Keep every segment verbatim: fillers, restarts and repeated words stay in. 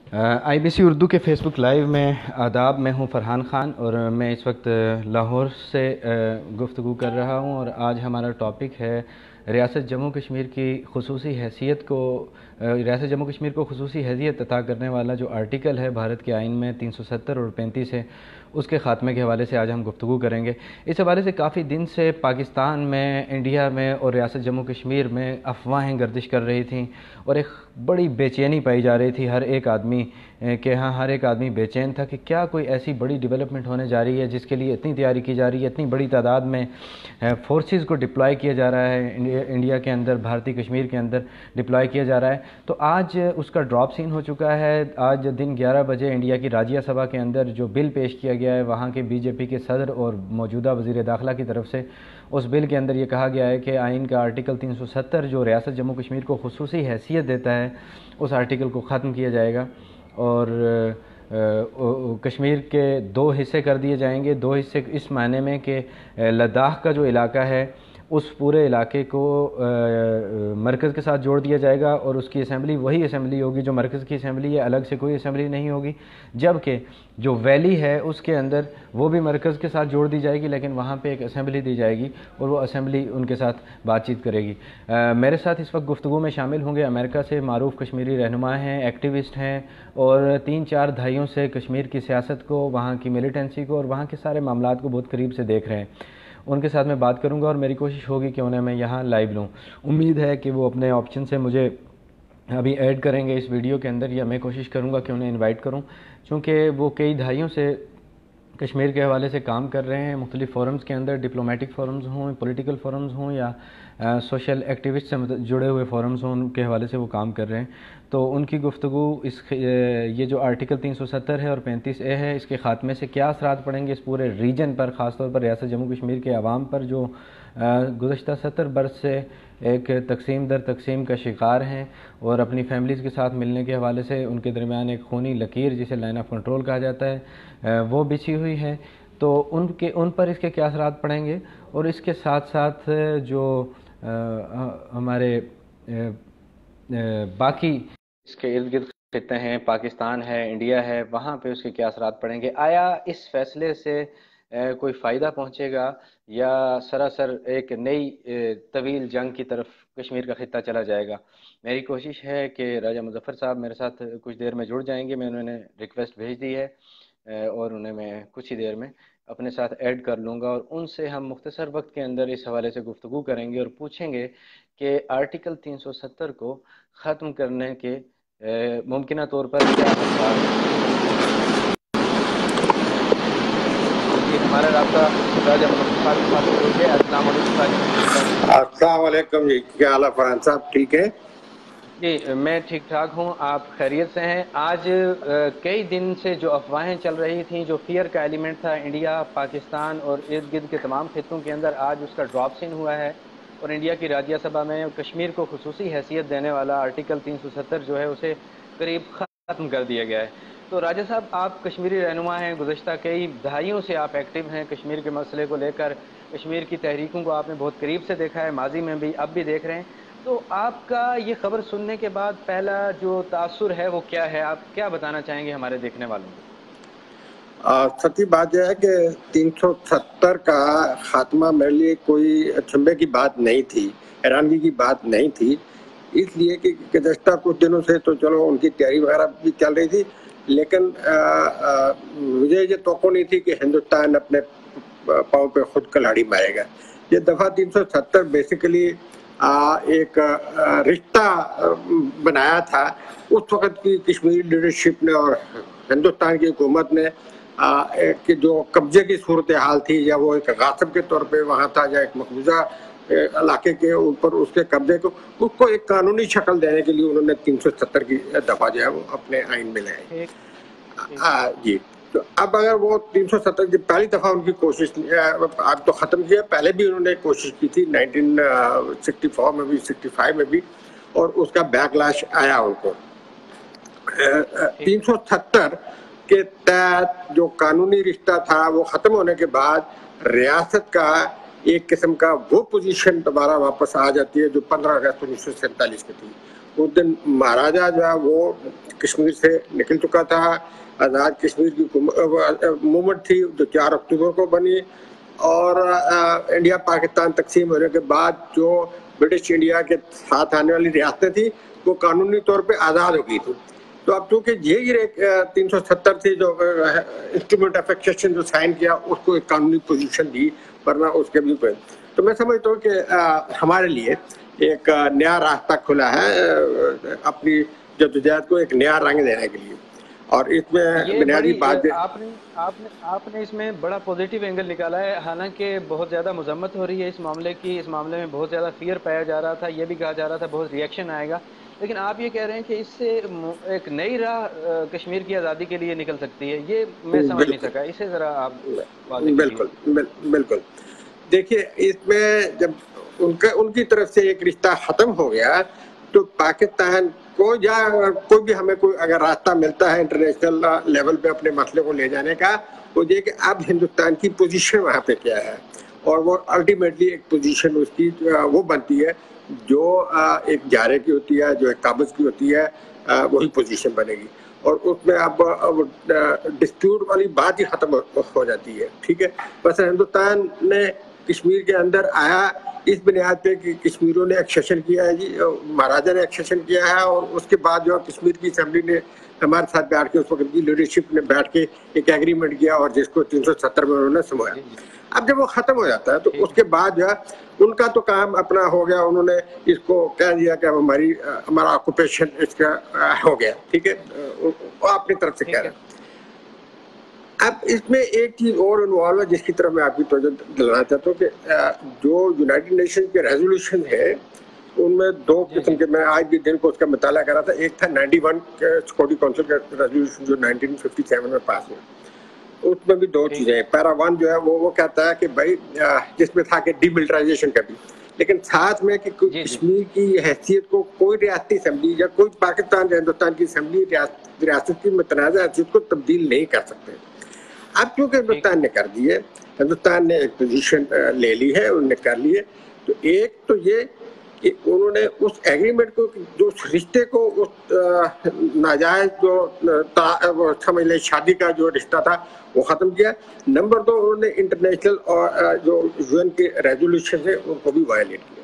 आई B C Urdu के Facebook live में आदाब। मैं हूं फरहान ख़ान और मैं इस वक्त लाहौर से गुफ्तगू कर रहा हूं और आज हमारा टॉपिक है रियासत जम्मू कश्मीर की खुसूसी हैसियत को रियासत जम्मू कश्मीर को खुसूसी हैसियत अता करने वाला जो आर्टिकल है भारत के आइन में तीन सौ सत्तर और पैंतीस है, उसके ख़ात्मे के हवाले से आज हम गुफ्तगू करेंगे। इस हवाले से काफ़ी दिन से पाकिस्तान में, इंडिया में और रियासत जम्मू कश्मीर में अफवाहें गर्दिश कर रही थीं और एक बड़ी बेचैनी पाई जा रही थी हर एक आदमी के यहाँ हर एक आदमी बेचैन था कि क्या कोई ऐसी बड़ी डेवलपमेंट होने जा रही है जिसके लिए इतनी तैयारी की जा रही है, इतनी बड़ी तादाद में फोर्सेस को डिप्लॉय किया जा रहा है, इंडिया, इंडिया के अंदर, भारतीय कश्मीर के अंदर डिप्लॉय किया जा रहा है। तो आज उसका ड्रॉप सीन हो चुका है। आज दिन ग्यारह बजे इंडिया की राज्य सभा के अंदर जो बिल पेश किया गया है वहाँ के बी जे पी के सदर और मौजूदा वज़ीर दाखिला की तरफ से, उस बिल के अंदर ये कहा गया है कि आइन का आर्टिकल तीन सौ सत्तर जो रियासत जम्मू कश्मीर को खुसूसी हैसियत देता है, उस आर्टिकल को ख़त्म किया जाएगा और कश्मीर के दो हिस्से कर दिए जाएंगे। दो हिस्से इस मायने में कि लद्दाख का जो इलाका है उस पूरे इलाके को मरकज़ के साथ जोड़ दिया जाएगा और उसकी असेंबली वही असेंबली होगी जो मरकज़ की असेंबली है, अलग से कोई असेंबली नहीं होगी। जबकि जो वैली है उसके अंदर वो भी मरकज़ के साथ जोड़ दी जाएगी, लेकिन वहाँ पे एक असेंबली दी जाएगी और वो असेंबली उनके साथ बातचीत करेगी। आ, मेरे साथ इस वक्त गुफ्तगू में शामिल होंगे अमेरिका से मारूफ कश्मीरी रहनुमा हैं, एक्टिविस्ट हैं और तीन चार दहाइयों से कश्मीर की सियासत को, वहाँ की मिलिटेंसी को और वहाँ के सारे मामलात को बहुत करीब से देख रहे हैं। उनके साथ मैं बात करूंगा और मेरी कोशिश होगी कि उन्हें मैं यहाँ लाइव लूँ। उम्मीद है कि वो अपने ऑप्शन से मुझे अभी ऐड करेंगे इस वीडियो के अंदर, या मैं कोशिश करूँगा कि उन्हें इनवाइट करूँ, चूँकि वो कई दहाइयों से कश्मीर के हवाले से काम कर रहे हैं। मुख्तलिफ़ फोरम्स के अंदर, डिप्लोमेटिक फोरम्स हों, पॉलिटिकल फोरम्स हों या सोशल एक्टिविस्ट से जुड़े हुए फोरम्स हों, उनके हवाले से वो काम कर रहे हैं। तो उनकी गुफ्तगू इस ये जो आर्टिकल तीन सौ सत्तर है और पैंतीस ए है, इसके ख़ात्मे से क्या असरात पड़ेंगे इस पूरे रीजन पर, ख़ास तौर पर रियासत जम्मू कश्मीर के अवाम पर जो गुज़श्ता सत्तर बरस से एक तकसीम दर तकसीम का शिकार हैं और अपनी फैमिलीज़ के साथ मिलने के हवाले से उनके दरमियान एक खूनी लकीर जिसे लाइन ऑफ कंट्रोल कहा जाता है वो बिछी हुई है। तो उनके उन पर इसके क्या असरात पड़ेंगे और इसके साथ साथ जो आ, हमारे आ, आ, बाकी इसके इर्द गिर्द खित्ते हैं, पाकिस्तान है, इंडिया है, वहाँ पे उसके क्या असरात पड़ेंगे। आया इस फैसले से कोई फ़ायदा पहुँचेगा या सरासर एक नई तवील जंग की तरफ कश्मीर का खित्ता चला जाएगा। मेरी कोशिश है कि राजा मुज़फ़्फ़र साहब मेरे साथ कुछ देर में जुड़ जाएंगे। मैं उन्हें रिक्वेस्ट भेज दी है और उन्हें मैं कुछ ही देर में अपने साथ ऐड कर लूँगा और उनसे हम मुख्तसर वक्त के अंदर इस हवाले से गुफ्तगू करेंगे और पूछेंगे कि आर्टिकल तीन सौ सत्तर को ख़त्म करने के मुमकिन तौर पर क्या हमारा रास्ता राजा अस्सलाम वालेकुम जी, क्या हाल है फरहान साहब? ठीक है जी, मैं ठीक ठाक हूँ, आप खैरियत से हैं? आज कई दिन से जो अफवाहें चल रही थी, जो फियर का एलिमेंट था इंडिया, पाकिस्तान और इर्द गिर्द के तमाम खित्तों के अंदर, आज उसका ड्रॉप सीन हुआ है और इंडिया की राज्य सभा में कश्मीर को खुसूसी हैसियत देने वाला आर्टिकल तीन सौ सत्तर जो है उसे करीब ख़त्म कर दिया गया है। तो राजा साहब, आप कश्मीरी रहनुमा हैं, गुज़श्ता कई दहाइयों से आप एक्टिव हैं कश्मीर के मसले को लेकर, कश्मीर की तहरीकों को आपने बहुत करीब से देखा है, माजी में भी, अब भी देख रहे हैं। तो आपका ये खबर सुनने के बाद पहला जो तासुर है वो क्या है, आप क्या बताना चाहेंगे हमारे देखने वालों को? सच्ची बात यह है कि तीन सौ सत्तर का खात्मा मेरे लिए कोई अचंभे की बात नहीं थी, हैरानगी की बात नहीं थी, इसलिए कि गुज़श्ता कुछ दिनों से तो चलो उनकी तैयारी वगैरह भी चल रही थी, लेकिन आ, आ, मुझे ये तौक़्क़ो नहीं थी कि हिंदुस्तान अपने पाँव पे खुद कलाड़ी मारेगा। ये दफ़ा तीन सौ सत्तर बेसिकली एक रिश्ता बनाया था उस वक़्त की कश्मीरी लीडरशिप ने और हिंदुस्तान की हुकूमत ने, कि जो कब्जे की सूरत हाल थी, या वो एक गासिब के तौर पे वहाँ था, या एक मकबूजा इलाके के ऊपर उसके कब्जे को, उसको एक कानूनी शक्ल देने के लिए उन्होंने तीन सौ सत्तर की दफ़ा जो है वो अपने आइन में लाए। जी, तो अब अगर वो तीन सौ सत्तर की पहली दफ़ा उनकी कोशिश अब तो ख़त्म किया, पहले भी उन्होंने कोशिश की थी नाइनटीन सिक्सटी फोर में भी, सिक्सटी फाइव में भी, और उसका बैकलैश आया उनको। तीन सौ सत्तर के तहत जो कानूनी रिश्ता था वो ख़त्म होने के बाद रियासत का एक किस्म का वो पोजीशन दोबारा वापस आ जाती है जो पंद्रह अगस्त उन्नीस सौ सैंतालीस की थी। اس دن مہاراجا جو ہے وہ کشمیر سے نکل چکا تھا. آزاد کشمیر کی موومنٹ تھی جو چار اکتوبر کو بنی, اور انڈیا پاکستان تقسیم ہونے کے بعد جو برٹش انڈیا کے ساتھ آنے والی ریاستیں تھیں وہ قانونی طور پہ آزاد ہو گئی تھی. تو اب چونکہ یہ تین سو ستر تھی جو انسٹرومنٹ آف ایکسیشن جو سائن کیا, اس کو ایک قانونی پوزیشن دی, ورنہ اس کے بھی. تو میں سمجھتا ہوں کہ ہمارے لیے ایک نیا راستہ کھلا ہے اپنی جدوجہد کو ایک نیا رنگ دینے کے لیے. اور اس میں بنیادی بات آپ نے آپ نے آپ نے اس میں بڑا پوزیٹیو اینگل نکالا ہے. حالانکہ بہت زیادہ مذمت ہو رہی ہے اس معاملے کی, اس معاملے میں بہت زیادہ فیئر پایا جا رہا تھا, یہ بھی کہا جا رہا تھا بہت ریئیکشن آئے گا, لیکن آپ یہ کہہ رہے ہیں کہ اس سے ایک نئی راہ کشمیر کی آزادی کے لیے نکل سکتی ہے. یہ میں سمجھ نہیں سکا, اسے ذرا آپ بالکل بالکل دیکھیے, اس میں جب ان کا ان کی طرف سے ایک رشتہ ختم ہو گیا تو پاکستان کو یا کوئی بھی ہمیں کوئی اگر راستہ ملتا ہے انٹرنیشنل لیول پہ اپنے مسئلے کو لے جانے کا, وہ یہ کہ اب ہندوستان کی پوزیشن وہاں پہ کیا ہے, اور وہ الٹیمیٹلی ایک پوزیشن اس کی وہ بنتی ہے جو ایک جارے کی ہوتی ہے, جو ایک قابض کی ہوتی ہے, وہی پوزیشن بنے گی. اور اس میں اب ڈسپیوٹ والی بات ہی ختم ہو جاتی ہے. ٹھیک ہے, بس ہندوستان نے کشمیر کے اندر آیا اس بنیاد پہ کہ کشمیریوں نے ایکسیشن کیا ہے, جی مہاراجا نے ایکسیشن کیا ہے, اور اس کے بعد جو کشمیر کی اسمبلی نے ہمارے ساتھ بیٹھ کے اس وقت کی لیڈرشپ نے بیٹھ کے ایک ایگریمنٹ کیا, اور جس کو تین سو ستر میں انہوں نے سمویا. اب جب وہ ختم ہو جاتا ہے تو اس کے بعد جو ہے ان کا تو کام اپنا ہو گیا, انہوں نے اس کو کہہ دیا کہ ہماری ہمارا آکوپیشن اس کا ہو گیا. ٹھیک ہے, وہ اپنی طرف سے کہہ رہے ہیں. اب اس میں ایک چیز اور انوالو ہے جس کی طرف میں آپ کی توجہ دلانا چاہتا ہوں کہ جو یونائٹڈ نیشن کے ریزولوشن ہے ان میں دو قسم کے, میں آج بھی دن کو اس کا مطالعہ کر رہا تھا. ایک تھا نائنٹی ون سیکورٹی کونسل کا ریزولوشن جو نائنٹین ففٹی سیون میں پاس ہوا, اس میں بھی دو چیزیں ہیں. پیرا ون جو ہے وہ وہ کہتا ہے کہ بھائی جس میں تھا کہ ڈی ملٹرائزیشن کا بھی, لیکن ساتھ میں کہ کشمیر کی حیثیت کو کوئی ریاستی اسمبلی یا کوئی پاکستان یا ہندوستان کی اسمبلی ریاست کی متنازع حیثیت کو تبدیل نہیں کر سکتے. اب کیونکہ ہندوستان نے کر دی ہے, ہندوستان نے ایک پوزیشن لے لی ہے, انہوں نے کر لی ہے, تو ایک تو یہ کہ انہوں نے اس ایگریمنٹ کو, جو اس رشتے کو, اس ناجائز جو سمجھ لیں شادی کا جو رشتہ تھا وہ ختم کیا. نمبر دو, انہوں نے انٹرنیشنل اور جو یو این کے ریزولوشن ہے ان کو بھی وائلیٹ کیا.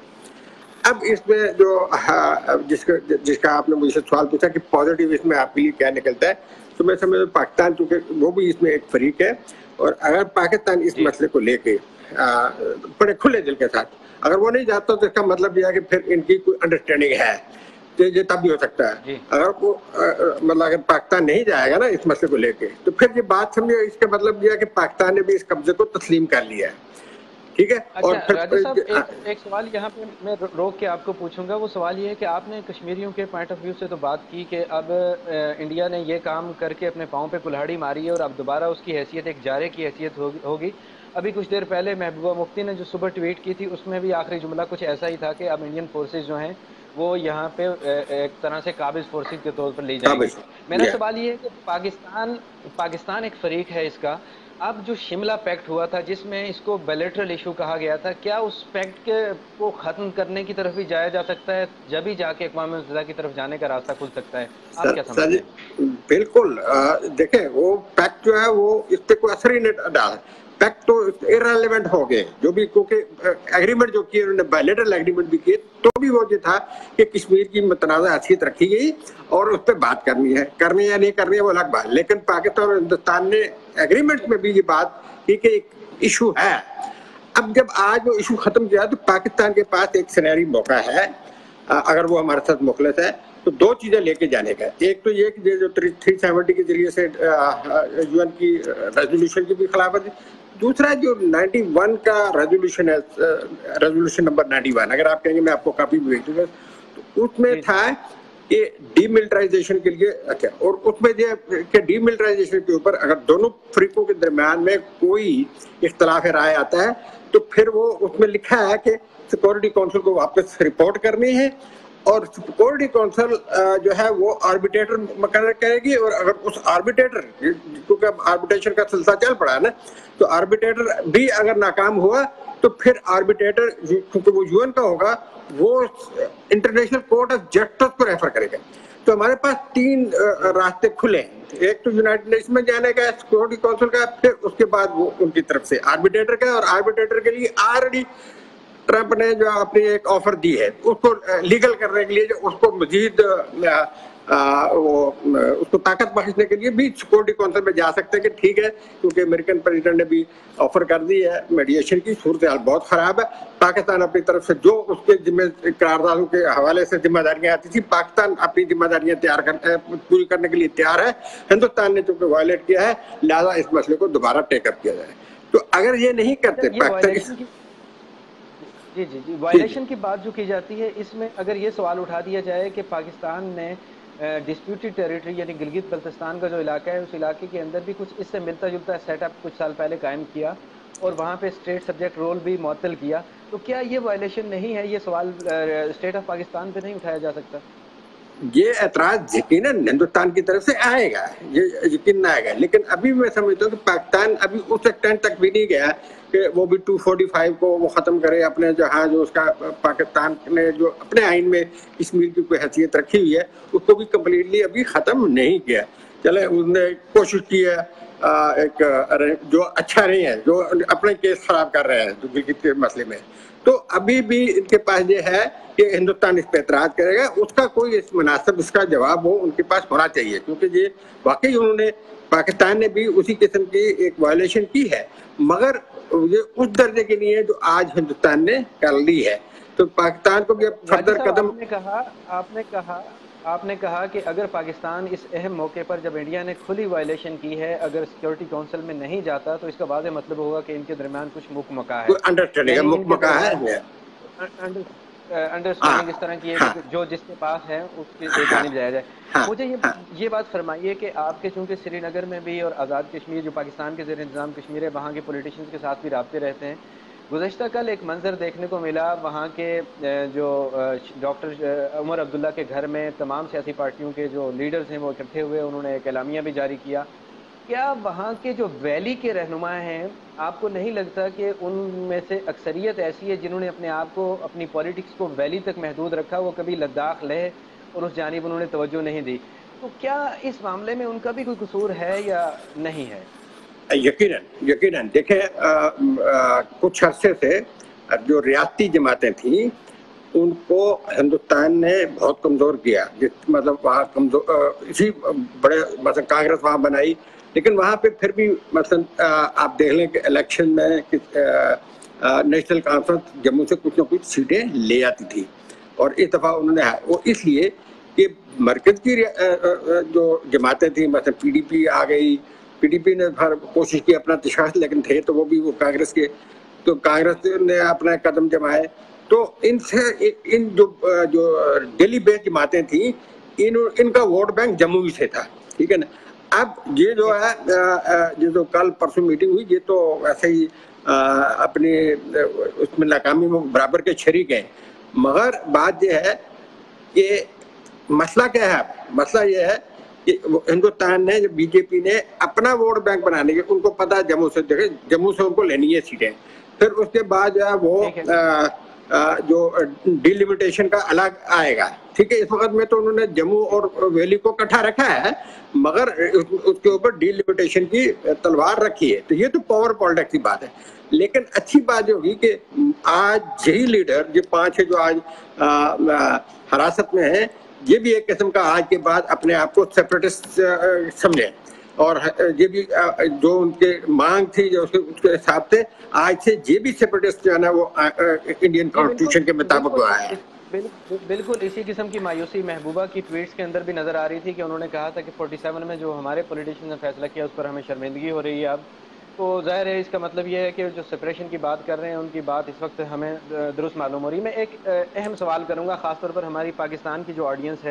اب اس میں جو جس کا جس کا آپ نے مجھ سے سوال پوچھا کہ پازیٹیو اس میں آپ کے لیے کیا نکلتا ہے, تو میں سمجھتا پاکستان چونکہ وہ بھی اس میں ایک فریق ہے, اور اگر پاکستان اس مسئلے کو لے کے بڑے کھلے دل کے ساتھ اگر وہ نہیں جاتا تو اس کا مطلب یہ ہے کہ پھر ان کی کوئی انڈرسٹینڈنگ ہے, تو یہ تب بھی ہو سکتا ہے. اگر وہ مطلب اگر پاکستان نہیں جائے گا نا اس مسئلے کو لے کے, تو پھر یہ بات سمجھے اس کا مطلب یہ ہے کہ پاکستان نے بھی اس قبضے کو تسلیم کر لیا ہے. ٹھیک ہے. اور راجہ صاحب ایک, ایک سوال یہاں پہ میں روک کے آپ کو پوچھوں گا. وہ سوال یہ ہے کہ آپ نے کشمیریوں کے پوائنٹ آف ویو سے تو بات کی کہ اب انڈیا نے یہ کام کر کے اپنے پاؤں پہ کلہاڑی ماری ہے اور اب دوبارہ اس کی حیثیت ایک جارے کی حیثیت ہوگی. ابھی کچھ دیر پہلے محبوبہ مفتی نے جو صبح ٹویٹ کی تھی اس میں بھی آخری جملہ کچھ ایسا ہی تھا کہ اب انڈین فورسز جو ہیں وہ یہاں پہ ایک طرح سے قابض فورسز کے طور پر لی جائیں گی. میرا سوال یہ ہے کہ پاکستان پاکستان ایک فریق ہے اس کا. اب جو شملہ پیکٹ ہوا تھا جس میں اس کو بیلیٹرل ایشو کہا گیا تھا, کیا اس پیکٹ کو ختم کرنے کی طرف بھی جایا جا سکتا ہے, جب ہی جا کے اقوام متحدہ کی طرف جانے کا راستہ کھل سکتا ہے؟ آپ کیا سمجھتے ہیں؟ بالکل دیکھیں, وہ پیکٹ جو ہے وہ اس پہ کوئی اثر ہی نہیں ڈالا. پیکٹ تو ارریلیونٹ ہو گئے جو بھی, کیونکہ ایگریمنٹ جو کیے انہوں نے بائلیٹرل ایگریمنٹ بھی کیے, تو بھی وہ جو تھا کہ کشمیر کی متنازع حیثیت رکھی گئی اور اس پہ بات کرنی ہے, کرنی یا نہیں کرنی ہے وہ الگ بات. لیکن پاکستان اور ہندوستان نے ایگریمنٹ میں بھی یہ بات کی کہ ایک ایشو ہے. اب جب آج وہ ایشو ختم کیا تو پاکستان کے پاس ایک سنہری موقع ہے, اگر وہ ہمارے ساتھ مخلص ہے تو دو چیزیں لے کے جانے کا. ایک تو یہ کہ جو تھری سیونٹی کے ذریعے سے یو این کی ریزولوشن کی بھی خلاف ورزی, دوسرا جو نائنٹی ون کا ریزولوشن ہے, ریزولوشن نمبر نائنٹی ون, اگر آپ کہیں گے میں آپ کو کاپی بھی بھیج دوں گا, تو اس میں تھا کہ ڈی ملٹرائزیشن کے لیے, اچھا, اور اس میں یہ کہ ڈی ملٹرائزیشن کے اوپر اگر دونوں فریقوں کے درمیان میں کوئی اختلاف رائے آتا ہے تو پھر وہ اس میں لکھا ہے کہ سیکورٹی کونسل کو واپس رپورٹ کرنی ہے, اور سیکورٹی کونسل جو ہے وہ آربیٹریٹر مقرر کرے گی، اور اگر اس آربیٹریٹر، کیونکہ آربیٹریشن کا سلسلہ چل پڑا ہے نا، تو آربیٹریٹر بھی اگر ناکام ہوا تو پھر آربیٹریٹر کیونکہ وہ یو این کا ہوگا، وہ انٹرنیشنل کورٹ آف جسٹس کو ریفر کرے گا۔ تو ہمارے پاس تین راستے کھلے ہیں، ایک تو یونائٹڈ نیشن میں جانے کا، سیکورٹی کونسل کا، پھر اس کے بعد وہ ان کی طرف سے آربیٹریٹر کا، اور آربیٹریٹر کے لیے آلریڈی ٹرمپ نے جو اپنی ایک آفر دی ہے اس کو لیگل کرنے کے لیے، جو اس کو مزید وہ اس کو طاقت بخشنے کے لیے بھی سیکورٹی کونسل میں جا سکتے ہیں کہ ٹھیک ہے، کیونکہ امریکن پریزیڈنٹ نے بھی آفر کر دی ہے میڈیشن کی، صورتحال بہت خراب ہے، پاکستان اپنی طرف سے جو اس کے ذمہ قراردادوں کے حوالے سے ذمہ داریاں آتی تھی، پاکستان اپنی ذمہ داریاں تیار کرنے پوری کرنے کے لیے تیار ہے۔ ہندوستان نے چونکہ وائلیٹ کیا ہے، لہٰذا اس مسئلے کو دوبارہ ٹیک اپ کیا جائے۔ تو اگر یہ نہیں کرتے پاکستان، جی جی جی وائلیشن کی بات جو کی جاتی ہے، اس میں اگر یہ سوال اٹھا دیا جائے کہ پاکستان نے ڈسپیوٹڈ ٹیریٹری یعنی گلگت بلتستان کا جو علاقہ ہے، اس علاقے کے اندر بھی کچھ اس سے ملتا جلتا سیٹ اپ کچھ سال پہلے قائم کیا اور وہاں پہ اسٹیٹ سبجیکٹ رول بھی معطل کیا، تو کیا یہ وائلیشن نہیں ہے؟ یہ سوال اسٹیٹ آف پاکستان پہ نہیں اٹھایا جا سکتا؟ یہ اعتراض یقیناً ہندوستان کی طرف سے آئے گا، یہ یقیناً آئے گا، لیکن ابھی میں سمجھتا ہوں کہ پاکستان ابھی اس ایکسٹینٹ تک بھی نہیں گیا کہ وہ بھی ٹو فورٹی فائیو کو وہ ختم کرے، اپنے جہاں جو اس کا پاکستان نے جو اپنے آئین میں کشمیر کی کوئی حیثیت رکھی ہوئی ہے اس کو بھی کمپلیٹلی ابھی ختم نہیں کیا۔ چلے اس نے کوشش کی ہے ایک جو اچھا نہیں ہے، جو اپنے کیس خراب کر رہے ہیں جو گلگت کے مسئلے میں، تو ابھی بھی ان کے پاس یہ ہے کہ ہندوستان اس پہ اعتراض کرے گا، اس کا کوئی اس مناسب اس کا جواب ہو ان کے پاس ہونا چاہیے، کیونکہ یہ واقعی انہوں نے پاکستان نے بھی اسی قسم کی ایک وائلیشن کی ہے، مگر یہ اس درجے کے لیے جو آج ہندوستان نے کر لی ہے، تو پاکستان کو بھی اب فردر قدم۔ آپ نے کہا آپ نے کہا آپ نے کہا کہ اگر پاکستان اس اہم موقع پر جب انڈیا نے کھلی وائلیشن کی ہے اگر سیکیورٹی کونسل میں نہیں جاتا تو اس کا واضح مطلب ہوگا کہ ان کے درمیان کچھ مکمکا ہے، انڈرسٹینڈنگ مکمکا ہے، انڈرسٹینڈنگ اس طرح کی ہے کہ جو جس کے پاس ہے اس کی جانب جایا جائے۔ مجھے یہ یہ بات فرمائیے کہ آپ کے چونکہ سری نگر میں بھی اور آزاد کشمیر جو پاکستان کے زیر انتظام کشمیر ہے وہاں کے پولیٹیشینز کے ساتھ بھی رابطے رہتے ہیں، گزشتہ کل ایک منظر دیکھنے کو ملا وہاں کے جو ڈاکٹر عمر عبداللہ کے گھر میں تمام سیاسی پارٹیوں کے جو لیڈرز ہیں وہ اکٹھے ہوئے، انہوں نے ایک اعلامیہ بھی جاری کیا۔ کیا وہاں کے جو ویلی کے رہنما ہیں آپ کو نہیں لگتا کہ ان میں سے اکثریت ایسی ہے جنہوں نے اپنے آپ کو اپنی پولیٹکس کو ویلی تک محدود رکھا، وہ کبھی لداخ لے اور اس جانب انہوں نے توجہ نہیں دی، تو کیا اس معاملے میں ان کا بھی کوئی قصور ہے یا نہیں ہے؟ یقیناً یقیناً دیکھیں کچھ عرصے سے جو ریاستی جماعتیں تھیں ان کو ہندوستان نے بہت کمزور کیا، جس مطلب وہاں کمزور اسی بڑے مثلا کانگریس وہاں بنائی، لیکن وہاں پہ پھر بھی مثلا آپ دیکھ لیں کہ الیکشن میں نیشنل کانفرنس جموں سے کچھ نہ کچھ سیٹیں لے آتی تھی، اور اس دفعہ انہوں نے وہ اس لیے کہ مرکز کی جو جماعتیں تھیں مثلا پی ڈی پی آ گئی، پی ڈی پی نے کوشش کی اپنا تشخص، لیکن تھے تو وہ بھی وہ کانگریس کے، تو کانگریس نے اپنا قدم جمائے، تو ان سے ان جو جو دہلی بیس جماعتیں تھیں ان ان کا ووٹ بینک جموں سے تھا، ٹھیک ہے نا۔ اب یہ جو ہے یہ جو کل پرسوں میٹنگ ہوئی یہ تو ویسے ہی اپنی اس میں ناکامی میں برابر کے شریک ہیں، مگر بات یہ ہے کہ مسئلہ کیا ہے؟ مسئلہ یہ ہے کہ ہندوستان نے بی جے پی نے اپنا ووٹ بینک بنانے کے، ان کو پتا جموں سے، دیکھیں جموں سے ان کو لینی ہے سیٹیں، پھر اس کے بعد جو ہے وہ جو ڈیلیمیٹیشن کا الگ آئے گا، ٹھیک ہے۔ اس وقت میں تو انہوں نے جموں اور ویلی کو اکٹھا رکھا ہے، مگر اس کے اوپر ڈیلیمیٹیشن کی تلوار رکھی ہے، تو یہ تو پاور پالیٹکس کی بات ہے۔ لیکن اچھی بات جو ہوگی کہ آج یہی لیڈر جو پانچ ہے جو آج حراست میں ہیں، یہ بھی ایک قسم کا آج کے بعد اپنے آپ کو سیپریٹسٹ سمجھیں، اور یہ بھی جو ان کے مانگ تھی جو اس کے حساب سے آج سے یہ بھی سیپریٹسٹ جو ہے نا وہ انڈین کانسٹیٹیوشن کے مطابق ہوا ہے۔ بالکل اسی قسم کی مایوسی محبوبہ کی ٹویٹس کے اندر بھی نظر آ رہی تھی کہ انہوں نے کہا تھا کہ فورٹی سیون میں جو ہمارے پولیٹیشین نے فیصلہ کیا اس پر ہمیں شرمندگی ہو رہی ہے اب، تو ظاہر ہے اس کا مطلب یہ ہے کہ جو سپریشن کی بات کر رہے ہیں ان کی بات اس وقت ہمیں درست معلوم ہو رہی ہے۔ میں ایک اہم سوال کروں گا، خاص طور پر ہماری پاکستان کی جو آڈینس ہے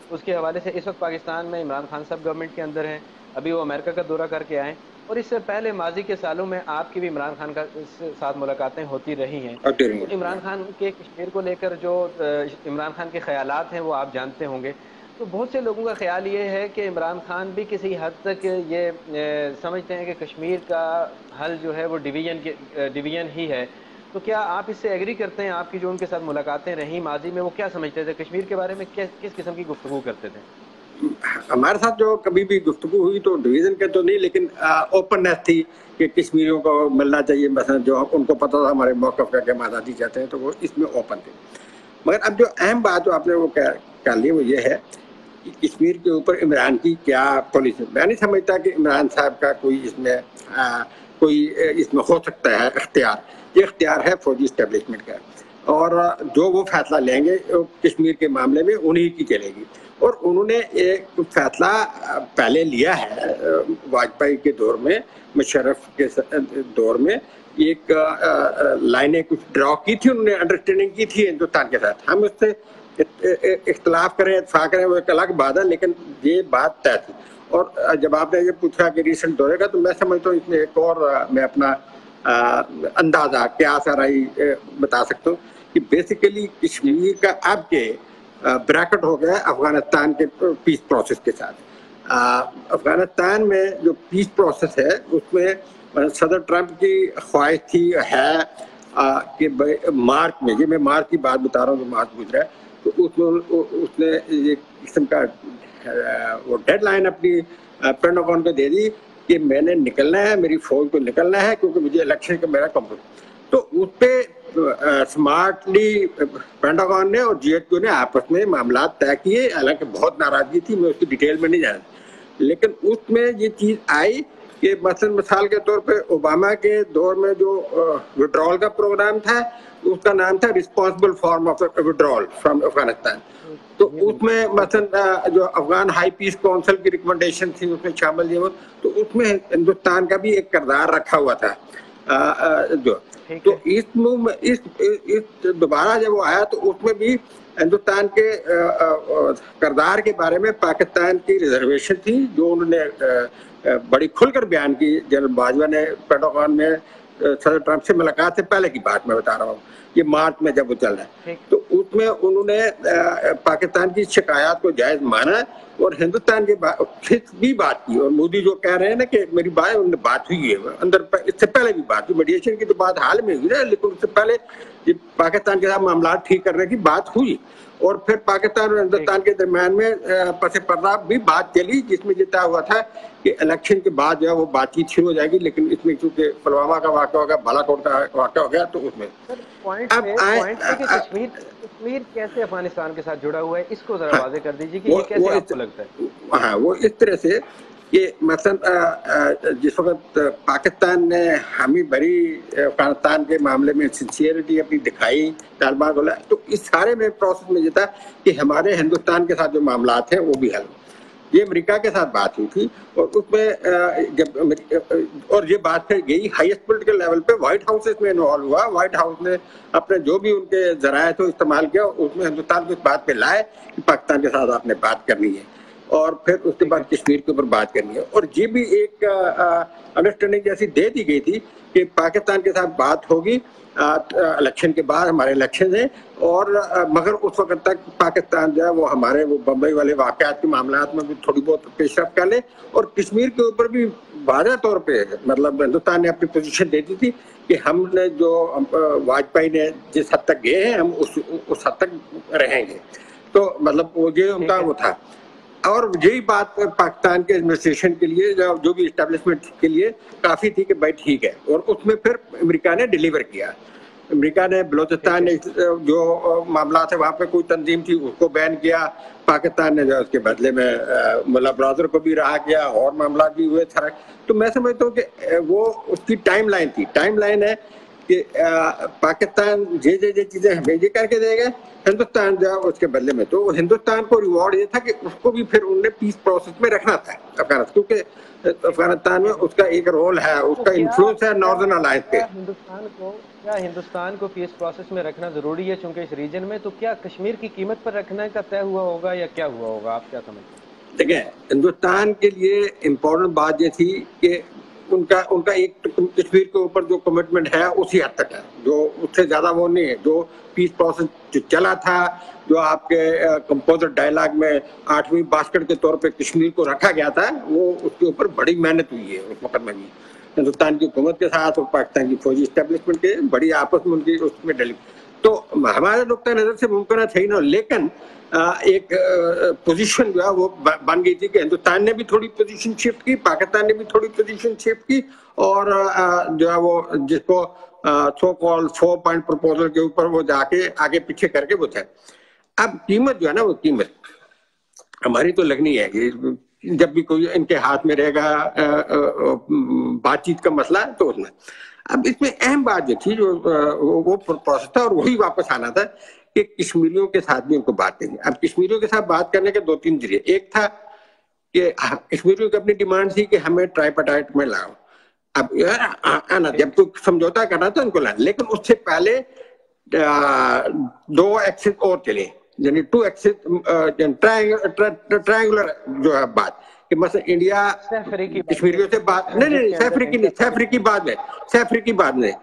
اس کے حوالے سے اس وقت پاکستان میں عمران خان صاحب گورنمنٹ کے اندر ہیں، ابھی وہ امریکہ کا دورہ کر کے آئیں، اور اس سے پہلے ماضی کے سالوں میں آپ کی بھی عمران خان کا ساتھ ملاقاتیں ہوتی رہی ہیں. عمران خان کے کشمیر کو لے کر جو عمران خان کے خیالات ہیں وہ آپ جانتے ہوں گے. تو بہت سے لوگوں کا خیال یہ ہے کہ عمران خان بھی کسی حد تک یہ سمجھتے ہیں کہ کشمیر کا حل جو ہے وہ ڈویژن کے ڈویژن ہی ہے. تو کیا آپ اس سے ایگری کرتے ہیں؟ آپ کی جو ان کے ساتھ ملاقاتیں رہیں ماضی میں، وہ کیا سمجھتے تھے کشمیر کے بارے میں، کس قسم کی گفتگو کرتے تھے؟ ہمارے ساتھ جو کبھی بھی گفتگو ہوئی تو ڈویژن کے تو نہیں، لیکن اوپننیس تھی کہ کشمیریوں کو ملنا چاہیے، مثلا جو ان کو پتہ تھا ہمارے موقف کا کہ ہم آزادی چاہتے ہیں، تو وہ اس میں اوپن تھے. مگر اب جو اہم بات جو آپ نے وہ کر لی وہ یہ ہے کہ کشمیر کے اوپر عمران کی کیا پالیسی. میں نہیں سمجھتا کہ عمران صاحب کا کوئی اس میں کوئی اس میں ہو سکتا ہے اختیار. یہ اختیار ہے فوجی اسٹیبلشمنٹ کا، اور جو وہ فیصلہ لیں گے کشمیر کے معاملے میں انہی کی چلے گی. اور انہوں نے ایک فیصلہ پہلے لیا ہے واجپئی کے دور میں، مشرف کے دور میں، ایک لائنیں کچھ ڈرا کی تھی، انہوں نے انڈرسٹینڈنگ کی تھی ہندوستان کے ساتھ. ہم اس سے اختلاف کریں اتفاق کریں وہ ایک الگ بات ہے، لیکن یہ بات طے تھی. اور جب آپ نے یہ پوچھا کہ ریسنٹ دورے کا، تو میں سمجھتا ہوں اس میں ایک اور میں اپنا اندازہ کیا سرائی بتا سکتا ہوں کہ بیسیکلی کشمیر کا اب کے بریکٹ ہو گیا افغانستان کے پیس پروسیس کے ساتھ. افغانستان میں جو پیس پروسیس ہے اس میں صدر ٹرمپ کی خواہش تھی ہے کہ مارچ میں، یہ میں مارچ کی بات بتا رہا ہوں جو مارچ گزرا ہے، تو اس میں اس نے یہ قسم کا وہ ڈیڈ لائن اپنی پینٹاگون کو دے دی کہ میں نے نکلنا ہے، میری فوج کو نکلنا ہے کیونکہ مجھے الیکشن کا میرا کمپنی. تو اس پہ اسمارٹلی پینٹاگون نے اور جی ایچ کیو نے آپس میں معاملات طے کیے. حالانکہ بہت ناراضگی تھی، میں اس کی ڈیٹیل میں نہیں جانتا، لیکن اس میں یہ چیز آئی کہ مثلا مثال کے طور پہ اوباما کے دور میں جو وڈرال کا پروگرام تھا اس کا نام تھا responsible form of withdrawal from Afghanistan. تو اس میں مثلا جو افغان ہائی پیس کونسل کی ریکمنڈیشن تھی اس میں شامل یہ، تو اس میں ہندوستان کا بھی ایک کردار رکھا ہوا تھا. جو تو اس اس دوبارہ جب وہ آیا تو اس میں بھی ہندوستان کے کردار کے بارے میں پاکستان کی ریزرویشن تھی، جو انہوں نے بڑی کھل کر بیان کی. جنرل باجوہ نے پینٹاگون میں صدر ٹرمپ سے ملاقات سے پہلے کی بات میں بتا رہا ہوں، یہ مارچ میں جب وہ چل رہا ہے، تو اس میں انہوں نے پاکستان کی شکایات کو جائز مانا اور ہندوستان کے بھی بات کی. اور مودی جو کہہ رہے ہیں نا کہ میری بات ان بات ہوئی ہے اندر، اس سے پہلے بھی بات ہوئی، میڈیشن کی تو بات حال میں ہوئی ہے، لیکن اس سے پہلے یہ پاکستان کے ساتھ معاملات ٹھیک کرنے کی بات ہوئی. اور پھر پاکستان اور ہندوستان کے درمیان میں پس پردہ بھی بات چلی، جس میں یہ طے ہوا تھا کہ الیکشن کے بعد جو ہے وہ بات چیت شروع ہو جائے گی. لیکن اس میں چونکہ پلوامہ کا واقعہ ہو گیا، بالا کوٹ کا واقعہ ہو گیا، تو اس میں اب کشمیر کشمیر کیسے افغانستان کے ساتھ جڑا ہوا ہے، اس کو ذرا واضح کر دیجیے کہ یہ کیسے آپ کو لگتا ہے. ہاں، وہ اس طرح سے کہ مثلا جس وقت پاکستان نے ہمیں بری افغانستان کے معاملے میں سنسیئرٹی اپنی دکھائی طالبان کو، تو اس سارے میں پروسیس میں یہ تھا کہ ہمارے ہندوستان کے ساتھ جو معاملات ہیں وہ بھی حل. یہ امریکہ کے ساتھ بات ہوئی تھی اور اس میں جب اور یہ بات پھر گئی ہائیسٹ پولیٹیکل لیول پہ، وائٹ ہاؤس اس میں انوالو ہوا. وائٹ ہاؤس نے اپنے جو بھی ان کے ذرائع تو استعمال کیا، اس میں ہندوستان کو اس بات پہ لائے کہ پاکستان کے ساتھ آپ نے بات کرنی ہے اور پھر اس کے بعد کشمیر کے اوپر بات کرنی ہے. اور یہ بھی ایک انڈرسٹینڈنگ جیسی دے دی گئی تھی کہ پاکستان کے ساتھ بات ہوگی الیکشن کے بعد، ہمارے الیکشن ہیں، اور مگر اس وقت تک پاکستان جو ہے وہ ہمارے وہ بمبئی والے واقعات کے معاملات میں بھی تھوڑی بہت پیش رفت کر لے. اور کشمیر کے اوپر بھی واضح طور پہ مطلب ہندوستان نے اپنی پوزیشن دے دی تھی کہ ہم نے جو واجپئی نے جس حد تک گئے ہیں ہم اس اس حد تک رہیں گے. تو مطلب وہ یہ ان کا وہ تھا. اور یہی بات پاکستان کے ایڈمنسٹریشن کے لیے جو بھی اسٹیبلشمنٹ کے لیے کافی تھی کہ بھائی ٹھیک ہے. اور اس میں پھر امریکہ نے ڈیلیور کیا. امریکہ نے بلوچستان جو معاملات ہے وہاں پہ کوئی تنظیم تھی اس کو بین کیا. پاکستان نے جو اس کے بدلے میں ملا برادر کو بھی رہا کیا، اور معاملات بھی ہوئے. تو میں سمجھتا ہوں کہ وہ اس کی ٹائم لائن تھی. ٹائم لائن ہے کہ پاکستان یہ جو یہ چیزیں ہمیں یہ کر کے دے گا, ہندوستان جو ہے اس کے بدلے میں. تو ہندوستان کو ریوارڈ یہ تھا کہ اس کو بھی پھر انہوں نے پیس پروسیس میں رکھنا تھا افغانستان, کیونکہ افغانستان میں اس کا ایک رول ہے, اس کا انفلوئنس ہے ناردرن الائنس پہ. ہندوستان کو کیا ہندوستان کو پیس پروسیس میں رکھنا ضروری ہے چونکہ اس ریجن میں, تو کیا کشمیر کی قیمت پر رکھنا کا طے ہوا ہوگا یا کیا ہوا ہوگا, آپ کیا سمجھتے ہیں؟ دیکھیں, ہندوستان کے لیے امپورٹنٹ بات یہ تھی کہ ان کا ان کا ایک کشمیر کے اوپر جو کمٹمنٹ ہے اسی حد تک ہے, جو اس سے زیادہ وہ نہیں ہے. جو پیس پروسیس جو چلا تھا, جو آپ کے کمپوزٹ ڈائلاگ میں آٹھویں باسکٹ کے طور پہ کشمیر کو رکھا گیا تھا, وہ اس کے اوپر بڑی محنت ہوئی ہے اس وقت میں بھی, ہندوستان کی حکومت کے ساتھ اور پاکستان کی فوجی اسٹیبلشمنٹ کے بڑی آپس میں ان کی اس میں ڈلی. تو ہمارے نقطۂ نظر سے ممکنہ تھا ہی نہ, لیکن ایک پوزیشن جو ہے وہ بن گئی تھی کہ ہندوستان نے بھی تھوڑی پوزیشن شفٹ کی, پاکستان نے بھی تھوڑی پوزیشن شفٹ کی, اور جو ہے وہ جس کو so call four point proposal کے اوپر وہ جا کے آگے پیچھے کر کے وہ تھے. اب قیمت جو ہے نا, وہ قیمت ہماری تو لگنی ہے کہ جب بھی کوئی ان کے ہاتھ میں رہے گا بات چیت کا مسئلہ تو اس میں. اب اس میں اہم بات جو تھی, جو وہ پروسیس تھا, اور وہی واپس آنا تھا کہ کشمیریوں کے ساتھ بھی ان کو بات کریں. اب کشمیریوں کے ساتھ بات کرنے کے دو تین ذریعے. ایک تھا کہ کشمیریوں کی اپنی ڈیمانڈ تھی کہ ہمیں ٹرائیپارٹائٹ میں لاؤ. اب آنا جب تو سمجھوتا کرنا تھا ان کو لانا, لیکن اس سے پہلے دو ایکسس اور چلے, یعنی ٹو ایکسس ٹرائنگولر جو ہے بات, کہ مثلا انڈیا کشمیریوں سے بات نہیں نہیں سہ افریقی نہیں, سہ افریقی بعد میں, سہ افریقی بعد میں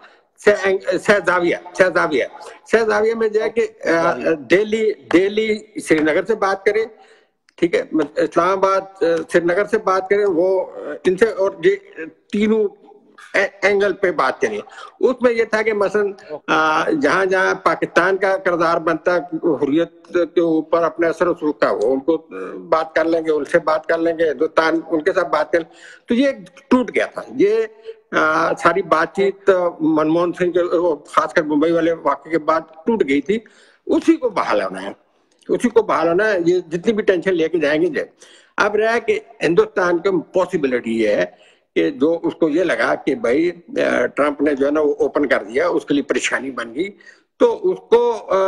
سہ زاویہ سہ زاویہ سہ زاویہ میں جو ہے کہ دہلی دہلی سری نگر سے بات کرے, ٹھیک ہے, اسلام آباد سری نگر سے بات کریں, وہ ان سے, اور یہ تینوں اینگل پہ بات کریں. اس میں یہ تھا کہ مثلا جہاں جہاں پاکستان کا کردار بنتا حریت کے اوپر اپنے اثر و رسوخ کا, وہ ان کو بات کر لیں گے, ان سے بات کر لیں گے, ہندوستان ان کے ساتھ بات کر. تو یہ ٹوٹ گیا تھا یہ ساری بات چیت منموہن سنگھ کے خاص کر ممبئی والے واقعے کے بعد ٹوٹ گئی تھی. اسی کو بحال ہونا ہے, اسی کو بحال ہونا ہے. یہ جتنی بھی ٹینشن لے کے جائیں گے جائے. اب رہا کہ ہندوستان کا پاسبلٹی یہ ہے کہ جو اس کو یہ لگا کہ بھائی ٹرمپ نے جو ہے نا وہ اوپن کر دیا, اس کے لیے پریشانی بن گئی, تو اس کو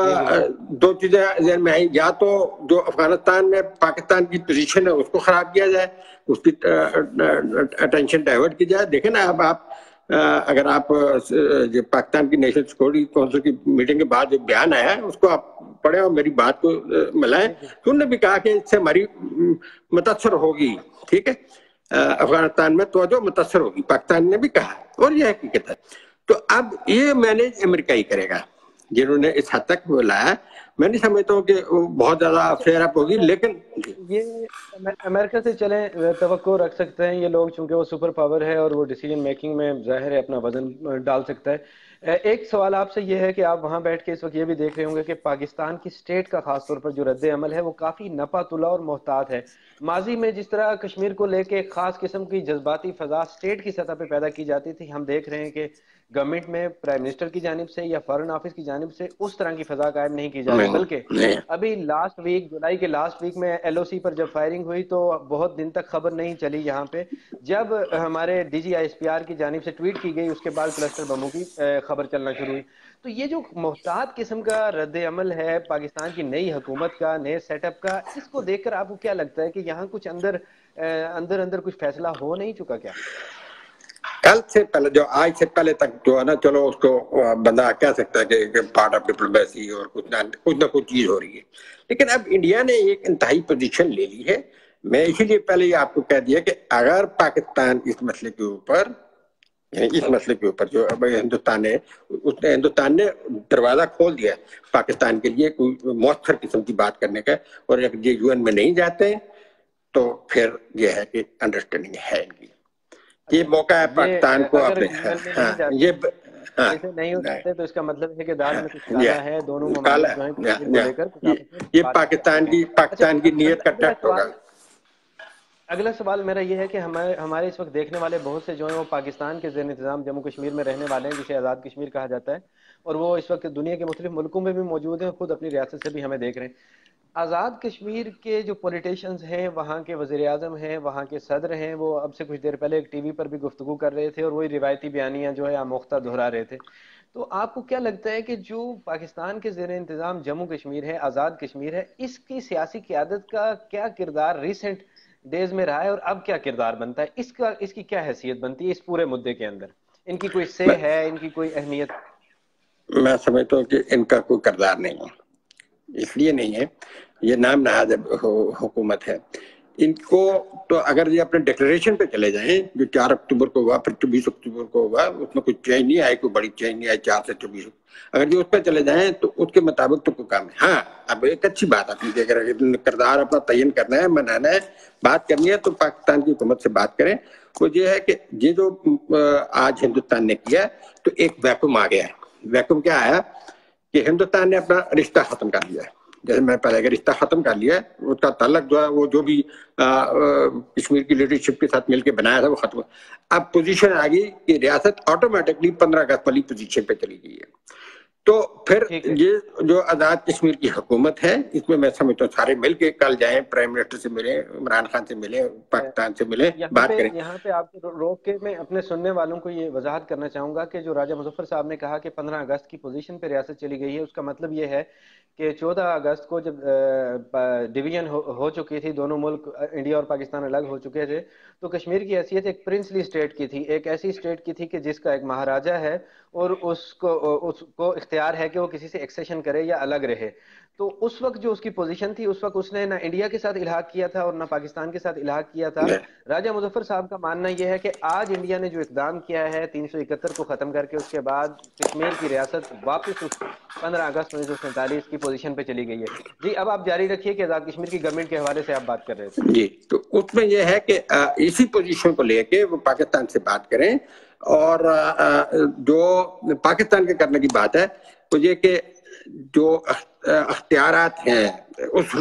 دو چیزیں ذہن میں آئی. یا تو جو افغانستان میں پاکستان کی پوزیشن ہے اس کو خراب کیا جائے, اس کی اٹینشن ڈائیورٹ کی جائے. دیکھیں نا, اب آپ اگر آپ پاکستان کی نیشنل سیکورٹی کونسل کی میٹنگ کے بعد جو بیان آیا ہے اس کو آپ پڑھیں اور میری بات کو ملائیں, تو انہوں نے بھی کہا کہ اس سے ہماری متاثر ہوگی, ٹھیک ہے, افغانستان میں توجہ متاثر ہوگی, پاکستان نے بھی کہا, اور یہ حقیقت ہے. تو اب یہ مینیج امریکہ ہی کرے گا, جنہوں نے اس حد تک وہ لایا. میں نہیں سمجھتا ہوں کہ وہ بہت زیادہ فیئر اپ ہوگی, لیکن یہ امریکہ سے چلیں توقع رکھ سکتے ہیں یہ لوگ, چونکہ وہ سپر پاور ہے اور وہ ڈیسیجن میکنگ میں ظاہر ہے اپنا وزن ڈال سکتا ہے. ایک سوال آپ سے یہ ہے کہ آپ وہاں بیٹھ کے اس وقت یہ بھی دیکھ رہے ہوں گے کہ پاکستان کی اسٹیٹ کا خاص طور پر جو رد عمل ہے وہ کافی نپا تلا اور محتاط ہے. ماضی میں جس طرح کشمیر کو لے کے ایک خاص قسم کی جذباتی فضا اسٹیٹ کی سطح پہ پیدا کی جاتی تھی, ہم دیکھ رہے ہیں کہ گورنمنٹ میں پرائم منسٹر کی جانب سے یا فارن آفس کی جانب سے اس طرح کی فضا قائم نہیں کی جا رہی, بلکہ ابھی لاسٹ ویک جولائی کے لاسٹ ویک میں ایل او سی پر جب فائرنگ ہوئی تو بہت دن تک خبر نہیں چلی یہاں پہ. جب ہمارے D G I S P R کی جانب سے ٹویٹ کی گئی اس کے بعد کلسٹر بموں کی خبر چلنا شروع ہوئی. تو یہ جو محتاط قسم کا رد عمل ہے پاکستان کی نئی حکومت کا, نئے سیٹ اپ کا, اس کو دیکھ کر آپ کو کیا لگتا ہے کہ یہاں کچھ اندر اندر اندر کچھ فیصلہ ہو نہیں چکا کیا؟ کل سے پہلے جو آج سے پہلے تک جو ہے نا, چلو اس کو بندہ کہہ سکتا ہے کہ پارٹ آف ڈپلومیسی اور کچھ نہ کچھ نہ کچھ چیز ہو رہی ہے, لیکن اب انڈیا نے ایک انتہائی پوزیشن لے لی ہے. میں اسی لیے پہلے یہ آپ کو کہہ دیا کہ اگر پاکستان اس مسئلے کے اوپر یعنی اس مسئلے کے اوپر جو ہندوستان نے اس نے ہندوستان نے دروازہ کھول دیا پاکستان کے لیے کوئی مؤثر قسم کی بات کرنے کا, اور اگر یہ یو این میں نہیں جاتے تو پھر یہ ہے کہ انڈرسٹینڈنگ ہے ان کی, یہ موقع ہے پاکستان کو اپنے یہ نہیں ہوتے تو اس کا مطلب ہے کہ داڑھ میں کچھ کالا ہے, دونوں یہ پاکستان کی پاکستان کی نیت کا ٹیسٹ ہوگا. اگلا سوال میرا یہ ہے کہ ہمارے ہمارے اس وقت دیکھنے والے بہت سے جو ہیں وہ پاکستان کے زیر انتظام جموں کشمیر میں رہنے والے ہیں, جسے آزاد کشمیر کہا جاتا ہے, اور وہ اس وقت دنیا کے مختلف ملکوں میں بھی موجود ہیں, خود اپنی ریاست سے بھی ہمیں دیکھ رہے ہیں. آزاد کشمیر کے جو پولیٹیشنز ہیں, وہاں کے وزیر اعظم ہیں, وہاں کے صدر ہیں, وہ اب سے کچھ دیر پہلے ایک ٹی وی پر بھی گفتگو کر رہے تھے اور وہی روایتی بیانیاں جو ہے آموختہ دہرا رہے تھے. تو آپ کو کیا لگتا ہے کہ جو پاکستان کے زیر انتظام جموں کشمیر ہے، آزاد کشمیر ہے، اس کی سیاسی قیادت کا کیا کردار ریسنٹ ڈیز میں رہا ہے اور اب کیا کردار بنتا ہے، اس کا اس کی کیا حیثیت بنتی ہے اس پورے مدے کے اندر؟ ان کی کوئی سے میں ہے، ان کی کوئی اہمیت؟ میں سمجھتا ہوں کہ ان کا کوئی کردار نہیں ہے، اس لیے نہیں ہے، یہ نام نہاد حکومت ہے ان کو. تو اگر یہ اپنے ڈکلریشن پہ چلے جائیں جو چار اکتوبر کو ہوا، پھر چوبیس اکتوبر کو ہوا، اس میں کوئی چینج نہیں آئی، کوئی بڑی چینج نہیں آئی چار سے چوبیس. اگر یہ اس پہ چلے جائیں تو اس کے مطابق تو کوئی کام ہے. ہاں اب ایک اچھی بات آپ نے اگر کردار اپنا تعین کرنا ہے، منانا ہے، بات کرنی ہے تو پاکستان کی حکومت سے بات کریں. وہ یہ ہے کہ یہ جو آج ہندوستان نے کیا تو ایک ویکوم آ گیا ہے. ویکوم کیا آیا کہ ہندوستان نے اپنا رشتہ ختم کر لیا ہے. جیسے میں پہلے اگر رشتہ ختم کر لیا ہے، اس کا تعلق جو ہے وہ جو بھی کشمیر کی لیڈرشپ کے ساتھ مل کے بنایا تھا وہ ختم. اب پوزیشن آ گئی کہ ریاست آٹومیٹکلی پندرہ اگست والی پوزیشن پہ چلی گئی ہے. تو پھر یہ جو آزاد کشمیر کی حکومت ہے اس میں میں سمجھتا ہوں سارے مل کے کل جائیں، پرائم منسٹر سے ملیں، عمران خان سے ملیں، پاکستان سے ملیں، یہاں بات پہ کریں. یہاں پہ آپ کو روک کے میں اپنے سننے والوں کو یہ وضاحت کرنا چاہوں گا کہ جو راجہ مظفر صاحب نے کہا کہ پندرہ اگست کی پوزیشن پہ ریاست چلی گئی ہے، اس کا مطلب یہ ہے کہ چودہ اگست کو جب ڈویژن ہو چکی تھی، دونوں ملک انڈیا اور پاکستان الگ ہو چکے تھے، تو کشمیر کی حیثیت ایک پرنسلی اسٹیٹ کی تھی، ایک ایسی اسٹیٹ کی تھی کہ جس کا ایک مہاراجہ ہے اور اس کو اس کو اختیار ہے کہ وہ کسی سے ایکسیشن کرے یا الگ رہے. تو اس وقت جو اس کی پوزیشن تھی، اس وقت اس نے نہ انڈیا کے ساتھ الحاق کیا تھا اور نہ پاکستان کے ساتھ الحاق کیا تھا. راجہ مظفر صاحب کا ماننا یہ ہے کہ آج انڈیا نے جو اقدام کیا ہے تین سو اکہتر کو ختم کر کے، اس کے بعد کشمیر کی ریاست واپس اس پندرہ اگست انیس سو سینتالیس کی پوزیشن پہ چلی گئی ہے. جی اب آپ جاری رکھیے کہ آزاد کشمیر کی گورنمنٹ کے حوالے سے آپ بات کر رہے تھے. جی تو اس میں یہ ہے کہ اسی پوزیشن کو لے کے وہ پاکستان سے بات کریں، اور جو پاکستان کے کرنے کی بات ہے وہ یہ کہ جو اختیارات ہیں اس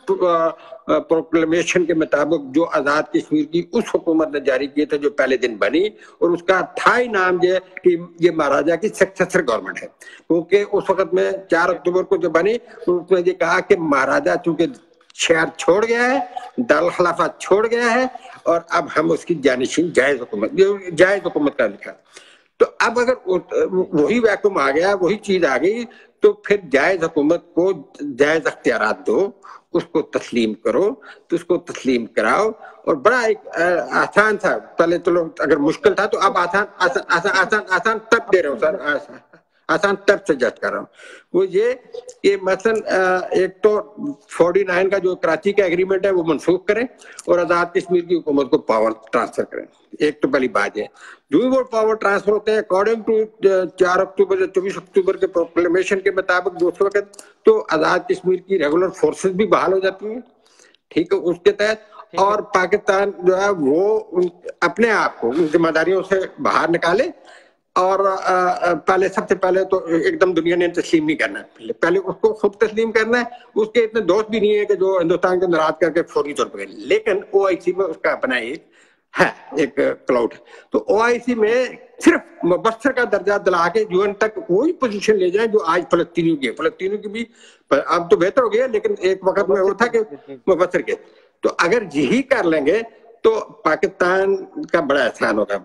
پروکلیمیشن کے مطابق جو آزاد کشمیر کی اس حکومت نے جاری کیے تھے جو پہلے دن بنی، اور اس کا تھا ہی نام یہ کہ یہ مہاراجا کی سکسیسر گورنمنٹ ہے. کیونکہ اس وقت میں چار اکتوبر کو جو بنی اس نے یہ کہا کہ مہاراجا چونکہ شہر چھوڑ گیا ہے، دارالخلافہ چھوڑ گیا ہے، اور اب ہم اس کی جانشین جائز حکومت جائز حکومت کا لکھا. تو اب اگر وہی ویکوم آ گیا، وہی چیز آ گئی، تو پھر جائز حکومت کو جائز اختیارات دو، اس کو تسلیم کرو، تو اس کو تسلیم کراؤ. اور بڑا ایک آسان تھا پہلے، تو لوگ اگر مشکل تھا تو اب آسان آسان آسان آسان آسان تب دے رہا ہوں سر، آسان آسان تب سجیسٹ کر رہا ہوں. وہ یہ کہ مثلا ایک تو فورٹی نائن کا جو کراچی کا ایگریمنٹ ہے وہ منسوخ کریں اور آزاد کشمیر کی حکومت کو پاور ٹرانسفر کریں. ایک تو پہلی بات ہے. جو وہ پاور ٹرانسفر ہوتے ہیں اکارڈنگ ٹو چار اکتوبر یا چوبیس اکتوبر کے پروکلیمیشن کے مطابق جو اس وقت تو آزاد کشمیر کی ریگولر فورسز بھی بحال ہو جاتی ہیں، ٹھیک ہے، اس کے تحت. اور پاکستان جو ہے وہ اپنے آپ کو ان ذمہ داریوں سے باہر نکالے. اور پہلے سب سے پہلے تو ایک دم دنیا نے تسلیم نہیں کرنا ہے، پہلے اس کو خود تسلیم کرنا ہے. اس کے اتنے دوست بھی نہیں ہے کہ جو ہندوستان کے ناراض کر کے فوری طور پہ، لیکن او آئی سی میں اس کا اپنا ایک ہے ایک کلاؤڈ ہے. تو او آئی سی میں صرف مبصر کا درجہ دلا کے یو این تک وہی پوزیشن لے جائیں جو آج فلسطینیوں کی ہے. فلسطینیوں کی بھی اب تو بہتر ہو گیا، لیکن ایک وقت میں وہ تھا کہ مبصر کے. تو اگر یہی کر لیں گے تو پاکستان کا بڑا احسان ہوگا.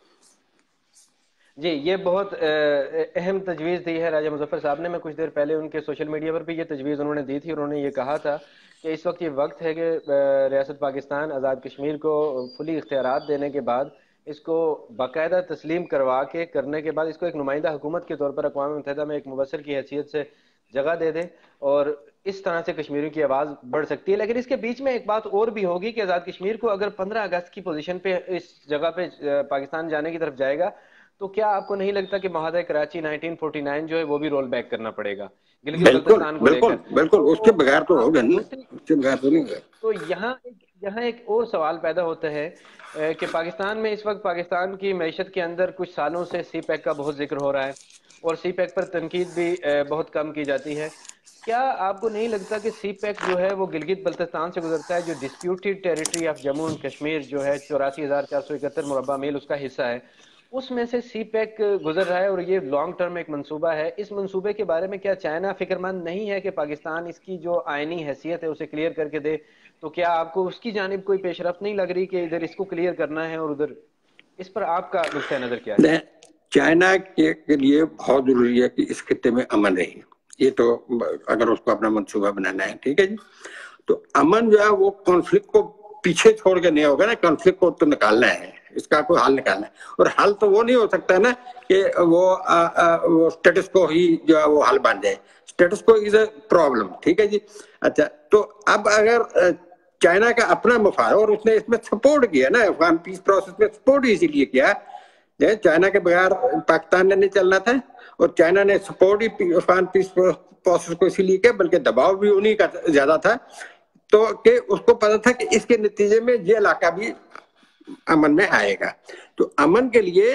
جی یہ بہت اہم تجویز دی ہے راجہ مظفر صاحب نے. میں کچھ دیر پہلے ان کے سوشل میڈیا پر بھی یہ تجویز انہوں نے دی تھی، اور انہوں نے یہ کہا تھا کہ اس وقت یہ وقت ہے کہ ریاست پاکستان آزاد کشمیر کو فلی اختیارات دینے کے بعد اس کو باقاعدہ تسلیم کروا کے کرنے کے بعد اس کو ایک نمائندہ حکومت کے طور پر اقوام متحدہ میں ایک مبصر کی حیثیت سے جگہ دے دے، اور اس طرح سے کشمیریوں کی آواز بڑھ سکتی ہے. لیکن اس کے بیچ میں ایک بات اور بھی ہوگی کہ آزاد کشمیر کو اگر پندرہ اگست کی پوزیشن پہ اس جگہ پہ پاکستان جانے کی طرف جائے گا تو کیا آپ کو نہیں لگتا کہ معاہدہ کراچی نائنٹین فورٹی نائن جو ہے وہ بھی رول بیک کرنا پڑے گا گلگت بالکل بلتستان کو لے بالکل کر؟ بالکل اس کے بغیر تو ہوگا نہیں، دوسری اس کے بغیر تو نہیں ہوگا. تو یہاں یہاں ایک اور سوال پیدا ہوتا ہے کہ پاکستان میں اس وقت پاکستان کی معیشت کے اندر کچھ سالوں سے سی پیک کا بہت ذکر ہو رہا ہے اور سی پیک پر تنقید بھی بہت کم کی جاتی ہے. کیا آپ کو نہیں لگتا کہ سی پیک جو ہے وہ گلگت بلتستان سے گزرتا ہے، جو disputed territory of Jammu and Kashmir جو ہے چوراسی ہزار چار سو اکہتر مربع میل اس کا حصہ ہے، اس میں سے سی پیک گزر رہا ہے اور یہ لانگ ٹرم ایک منصوبہ ہے؟ اس منصوبے کے بارے میں کیا چائنا فکر مند نہیں ہے کہ پاکستان اس کی جو آئینی حیثیت ہے اسے کلیئر کر کے دے؟ تو کیا آپ کو اس کی جانب کوئی پیش رفت نہیں لگ رہی کہ ادھر اس کو کلیئر کرنا ہے اور ادھر اس پر آپ کا نقطہ نظر کیا ہے؟ چائنا کے لیے بہت ضروری ہے کہ اس خطے میں امن رہے، یہ تو اگر اس کو اپنا منصوبہ بنانا ہے، ٹھیک ہے جی. تو امن جو ہے وہ کانفلکٹ کو پیچھے چھوڑ کے نہیں ہوگا نا، کانفلکٹ کو تو نکالنا ہے، اس کا کوئی حل نکالنا ہے. اور حل تو وہ نہیں ہو سکتا نا کہ وہ اسٹیٹس کو ہی جو ہے وہ حل بن جائے. اسٹیٹس کو از اے پرابلم، ٹھیک ہے جی. اچھا، تو اب اگر چائنا کا اپنا مفاد اور اس نے اس میں سپورٹ کیا نا، افغان پیس پروسیس میں سپورٹ اسی لیے کیا، چائنا کے بغیر پاکستان نے نہیں چلنا تھا، اور چائنا نے سپورٹ ہی افغان پیس پروسیس کو اسی لیے کیا، بلکہ دباؤ بھی انہی کا زیادہ تھا، تو کہ اس کو پتا تھا کہ اس کے نتیجے میں یہ علاقہ بھی امن میں آئے گا. تو امن کے لیے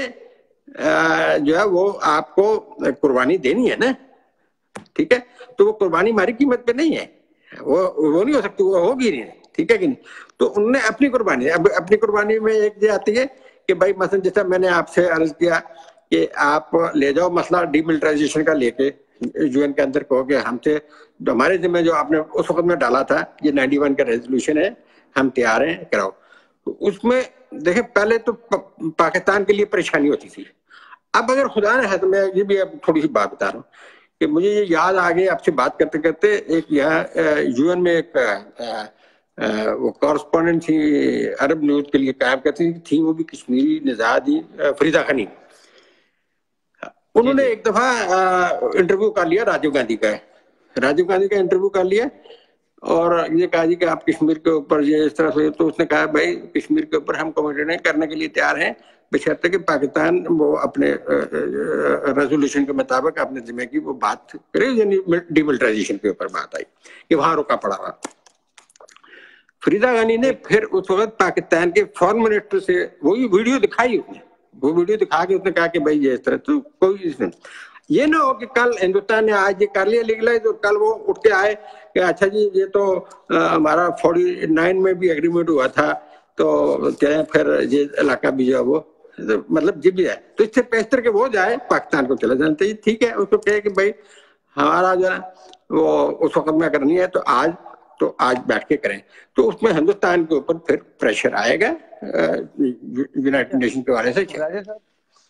جو ہے وہ آپ کو قربانی دینی ہے نا، ٹھیک ہے. تو وہ قربانی ہماری قیمت پہ نہیں ہے، وہ وہ نہیں ہو سکتی، وہ ہوگی نہیں، ٹھیک ہے کہ نہیں. تو انہوں نے اپنی قربانی، اب اپنی قربانی میں ایک یہ آتی ہے کہ بھائی مثلا جیسا میں نے آپ سے عرض کیا کہ آپ لے جاؤ مسئلہ ڈی ملٹرائزیشن کا، لے کے یو این کے اندر کہو کہ ہم سے ہمارے ذمہ جو آپ نے اس وقت میں ڈالا تھا، یہ نائنٹی ون کا ریزولوشن ہے، ہم تیار ہیں، کراؤ. اس میں دیکھیں پہلے تو پاکستان کے لیے پریشانی ہوتی تھی. اب اگر خدا نے ہے تو میں یہ بھی اب تھوڑی سی بات بتا رہا ہوں کہ مجھے یہ یاد آ گئی آپ سے بات کرتے کرتے، ایک یہاں یو این میں ایک وہ کورسپونڈنٹ تھی، عرب نیوز کے لیے کام کرتی تھی، وہ بھی کشمیری نژادی، فریدہ غنی. انہوں نے ایک دفعہ انٹرویو کر لیا راجیو گاندھی کا، راجیو گاندھی کا انٹرویو کر لیا، اور یہ کہا جی کہ آپ کشمیر کے اوپر یہ اس طرح سے. تو اس نے کہا بھائی کشمیر کے اوپر ہم کمیٹڈ کرنے کے لیے تیار ہیں، بشرطے کہ پاکستان وہ اپنے ریزولوشن کے مطابق اپنے ذمہ کی وہ بات کرے. یعنی ڈی ملٹرائزیشن کے اوپر بات آئی کہ وہاں رکا پڑا ہوا. فریدہ غنی نے پھر اس وقت پاکستان کے فارن منسٹر سے وہی ویڈیو دکھائی، اس نے وہ ویڈیو دکھا کے اس نے کہا کہ بھائی یہ اس طرح. تو کوئی اس نے یہ نہ ہو کہ کل ہندوستان نے آج یہ کر لیا لیگلائز، اور کل وہ اٹھ کے آئے کہ اچھا جی یہ تو ہمارا فورٹی نائن میں بھی ایگریمنٹ ہوا تھا، تو پھر یہ علاقہ بھی جو ہے وہ مطلب جب بھی ہے. تو اس سے بہتر کہ وہ جائے پاکستان کو چلا جانا چاہیے، ٹھیک ہے. اس کو کہے کہ بھائی ہمارا جو ہے وہ اس وقت میں کرنی ہے تو آج تو آج بیٹھ کے کریں. تو اس میں ہندوستان کے اوپر پھر پریشر آئے گا یونائٹڈ نیشن کے والے سے. راجہ صاحب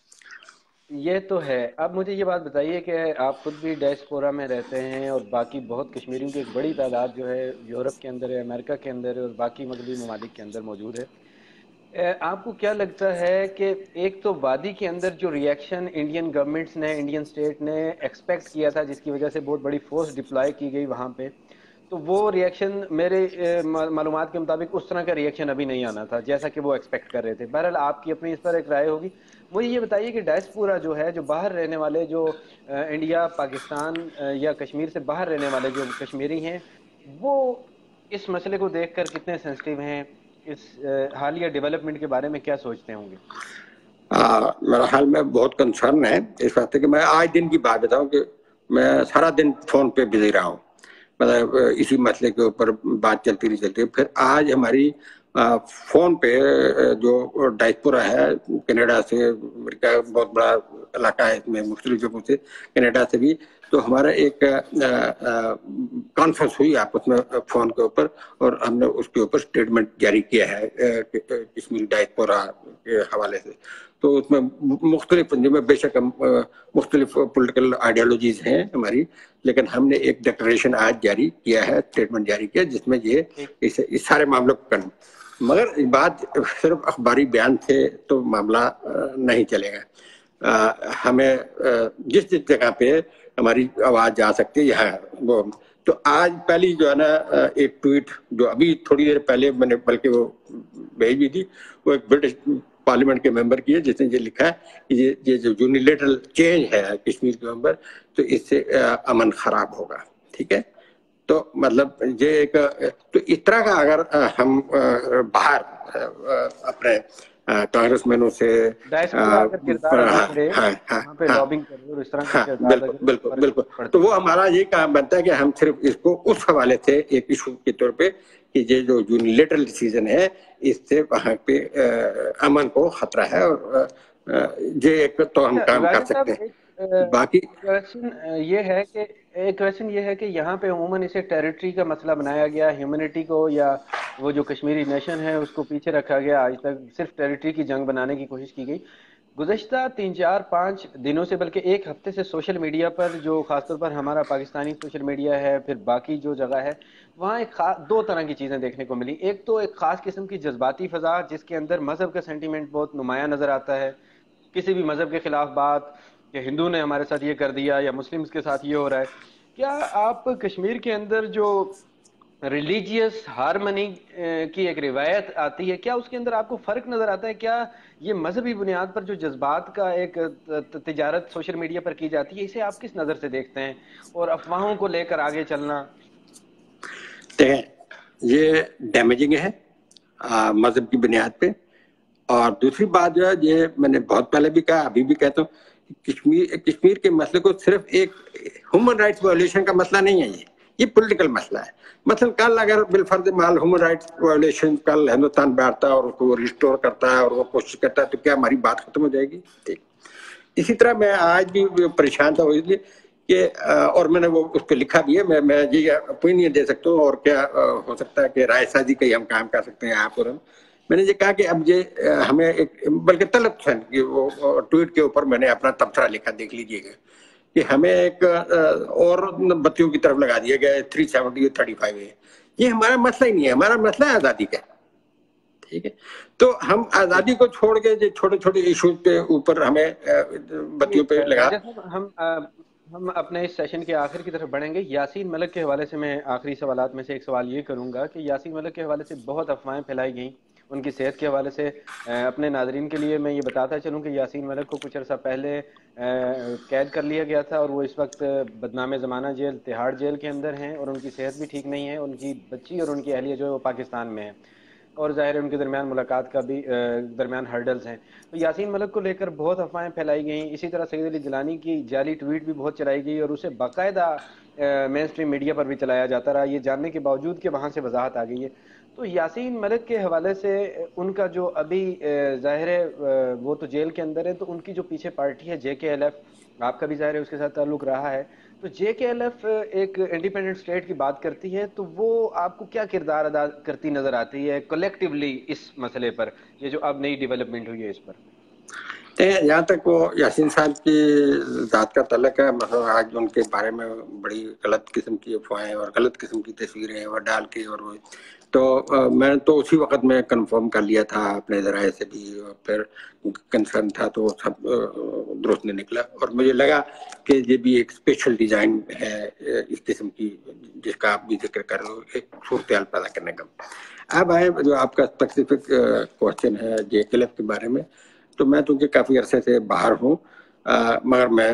یہ تو ہے. اب مجھے یہ بات بتائیے کہ آپ خود بھی ڈائسپورا میں رہتے ہیں، اور باقی بہت کشمیریوں کی ایک بڑی تعداد جو ہے یورپ کے اندر ہے، امریکہ کے اندر ہے، اور باقی مغربی ممالک کے اندر موجود ہے. آپ کو کیا لگتا ہے کہ ایک تو وادی کے اندر جو ری ایکشن انڈین گورنمنٹس نے، انڈین اسٹیٹ نے ایکسپیکٹ کیا تھا، جس کی وجہ سے بہت بڑی فورس ڈپلائی کی گئی وہاں پہ، تو وہ ری ایکشن میرے معلومات کے مطابق اس طرح کا ری ایکشن ابھی نہیں آنا تھا جیسا کہ وہ ایکسپیکٹ کر رہے تھے. بہرحال آپ کی اپنی اس پر ایک رائے ہوگی. مجھے یہ بتائیے کہ ڈائسپورا جو ہے، جو باہر رہنے والے، جو انڈیا، پاکستان یا کشمیر سے باہر رہنے والے جو کشمیری ہیں، وہ اس مسئلے کو دیکھ کر کتنے سینسٹیو ہیں، اس حالیہ ڈیولپمنٹ کے بارے میں کیا سوچتے ہوں گے؟ میرا حال میں بہت کنسرن ہے اس واسطے کہ میں آج دن کی بات بتاؤں کہ میں سارا دن فون پہ بزی رہا ہوں، مطلب اسی مسئلے کے اوپر بات چلتی رہی چلتی. پھر آج ہماری فون پہ جو ڈائسپورا ہے کینیڈا سے، امریکہ بہت بڑا علاقہ ہے، اس میں مختلف جگہوں سے، کینیڈا سے بھی، تو ہمارا ایک کانفرنس ہوئی آپس میں فون کے اوپر، اور ہم نے اس کے اوپر اسٹیٹمنٹ جاری کیا ہے کشمیر ڈائسپورا کے حوالے سے. تو اس میں مختلف جن میں بے شک مختلف پولیٹیکل آئیڈیالوجیز ہیں ہماری، لیکن ہم نے ایک ڈکلریشن آج جاری کیا ہے، اسٹیٹمنٹ جاری کیا، جس میں یہ اس سارے معاملوں کو کرنا. مگر بات صرف اخباری بیان سے تو معاملہ نہیں چلے گا. ہمیں جس جس جگہ پہ ہماری آواز جا سکتی ہے یہاں وہ. تو آج پہلی جو ہے نا ایک ٹویٹ جو ابھی تھوڑی دیر پہلے میں نے بلکہ وہ بھیج بھی تھی، وہ ایک برٹش پارلیمنٹ کے ممبر کی ہے، جس نے یہ لکھا ہے کہ یہ یہ جو یونیلیٹرل چینج ہے کشمیر کے اوپر، تو اس سے امن خراب ہوگا. ٹھیک ہے، تو مطلب یہ ایک تو اس طرح کا اگر ہم باہر اپنے کانگریس مینوں سے بالکل بالکل بالکل تو وہ ہمارا یہ کام بنتا ہے کہ ہم صرف اس کو اس حوالے سے ایک ایشو کے طور پہ کہ یہ جو یونیلیٹرل ڈیسیژن ہے اس سے وہاں پہ امن کو خطرہ ہے، اور یہ ایک تو ہم کام کر سکتے ہیں. باقی کویشچن یہ ہے کہ ایک کویشچن یہ ہے کہ یہاں پہ عموماً اسے ٹیریٹری کا مسئلہ بنایا گیا، ہیومنٹی کو یا وہ جو کشمیری نیشن ہے اس کو پیچھے رکھا گیا، آج تک صرف ٹیریٹری کی جنگ بنانے کی کوشش کی گئی. گزشتہ تین چار پانچ دنوں سے بلکہ ایک ہفتے سے سوشل میڈیا پر جو خاص طور پر ہمارا پاکستانی سوشل میڈیا ہے، پھر باقی جو جگہ ہے، وہاں ایک خاص دو طرح کی چیزیں دیکھنے کو ملی. ایک تو ایک خاص قسم کی جذباتی فضا جس کے اندر مذہب کا سینٹیمنٹ بہت نمایاں نظر آتا ہے. کسی بھی مذہب کے خلاف بات کہ ہندو نے ہمارے ساتھ یہ کر دیا یا مسلمز کے ساتھ یہ ہو رہا ہے. کیا آپ کشمیر کے اندر جو ریلیجیس ہارمنی کی ایک روایت آتی ہے، کیا اس کے اندر آپ کو فرق نظر آتا ہے؟ کیا یہ مذہبی بنیاد پر جو جذبات کا ایک تجارت سوشل میڈیا پر کی جاتی ہے، اسے آپ کس نظر سے دیکھتے ہیں؟ اور افواہوں کو لے کر آگے چلنا، دیکھیں یہ ڈیمیجنگ ہے مذہب کی بنیاد پہ. اور دوسری بات جو ہے، یہ میں نے بہت پہلے بھی کہا، ابھی بھی کہتا ہوں، کشمیر کشمیر کے مسئلے کو صرف ایک ہیومن رائٹس وائلیشن کا مسئلہ نہیں ہے، یہ یہ پولیٹیکل مسئلہ ہے. مثلا کل اگر بالفرض مال ہیومن رائٹس وائلیشن کل ہندوستان بیٹھتا ہے اور اس کو ریسٹور کرتا ہے اور وہ کوشش کرتا ہے، تو کیا ہماری بات ختم ہو جائے گی؟ ٹھیک. اسی طرح میں آج بھی پریشان تھا اس لیے کہ اور میں نے وہ اس پہ لکھا بھی ہے، میں میں یہ اوپینین دے سکتا ہوں اور کیا ہو سکتا ہے کہ رائے سازی کا ہی ہم کام کر سکتے ہیں آپ اور ہم. میں نے یہ کہا کہ اب یہ ہمیں ایک بلکہ طلب سن کہ وہ ٹویٹ کے اوپر میں نے اپنا تبصرہ لکھا، دیکھ لیجئے گا کہ ہمیں ایک اور بتیوں کی طرف لگا دیا گیا ہے تھری سیونٹی تھرٹی فائیو ہے. یہ ہمارا مسئلہ ہی نہیں ہے، ہمارا مسئلہ ہے آزادی کا. ٹھیک ہے، تو ہم آزادی کو چھوڑ کے جو چھوٹے چھوٹے ایشوز پہ اوپر ہمیں بتیوں پہ لگا. ہم ہم اپنے اس سیشن کے آخر کی طرف بڑھیں گے. یاسین ملک کے حوالے سے میں آخری سوالات میں سے ایک سوال یہ کروں گا کہ یاسین ملک کے حوالے سے بہت افواہیں پھیلائی گئیں ان کی صحت کے حوالے سے. اپنے ناظرین کے لیے میں یہ بتاتا چلوں کہ یاسین ملک کو کچھ عرصہ پہلے قید کر لیا گیا تھا اور وہ اس وقت بدنام زمانہ جیل تہاڑ جیل کے اندر ہیں، اور ان کی صحت بھی ٹھیک نہیں ہے. ان کی بچی اور ان کی اہلیہ جو ہے وہ پاکستان میں ہے، اور ظاہر ہے ان کے درمیان ملاقات کا بھی درمیان ہرڈلز ہیں. تو یاسین ملک کو لے کر بہت افواہیں پھیلائی گئیں. اسی طرح سید علی جیلانی کی جعلی ٹویٹ بھی بہت چلائی گئی اور اسے باقاعدہ مین اسٹریم میڈیا پر بھی چلایا جاتا رہا، یہ جاننے کے باوجود کہ وہاں سے وضاحت آ گئی ہے. تو یاسین ملک کے حوالے سے ان کا جو ابھی ظاہر ہے وہ تو جیل کے اندر ہے، تو ان کی جو پیچھے پارٹی ہے جے کے ایل ایف، آپ کا بھی ظاہر ہے اس کے ساتھ تعلق رہا ہے، تو جے کے ایل ایف ایک انڈیپینڈنٹ اسٹیٹ کی بات کرتی ہے، تو وہ آپ کو کیا کردار ادا کرتی نظر آتی ہے کلیکٹیولی اس مسئلے پر، یہ جو اب نئی ڈیولپمنٹ ہوئی ہے اس پر؟ جہاں تک وہ یاسین صاحب کی ذات کا تعلق ہے، مثلا آج ان کے بارے میں بڑی غلط قسم کی افواہیں اور غلط قسم کی تصویریں وہ ڈال کے، اور وہ تو میں تو اسی وقت میں کنفرم کر لیا تھا اپنے ذرائع سے بھی، اور پھر کنسرن تھا تو سب درست نہیں نکلا. اور مجھے لگا کہ یہ بھی ایک اسپیشل ڈیزائن ہے اس قسم کی جس کا آپ بھی ذکر کر رہے ہو، ایک صورتحال پیدا کرنے کا. اب آئے جو آپ کا اسپیسیفک کوشچن ہے جے کے ایل ایف کے بارے میں، تو میں تو کافی عرصے سے باہر ہوں، مگر میں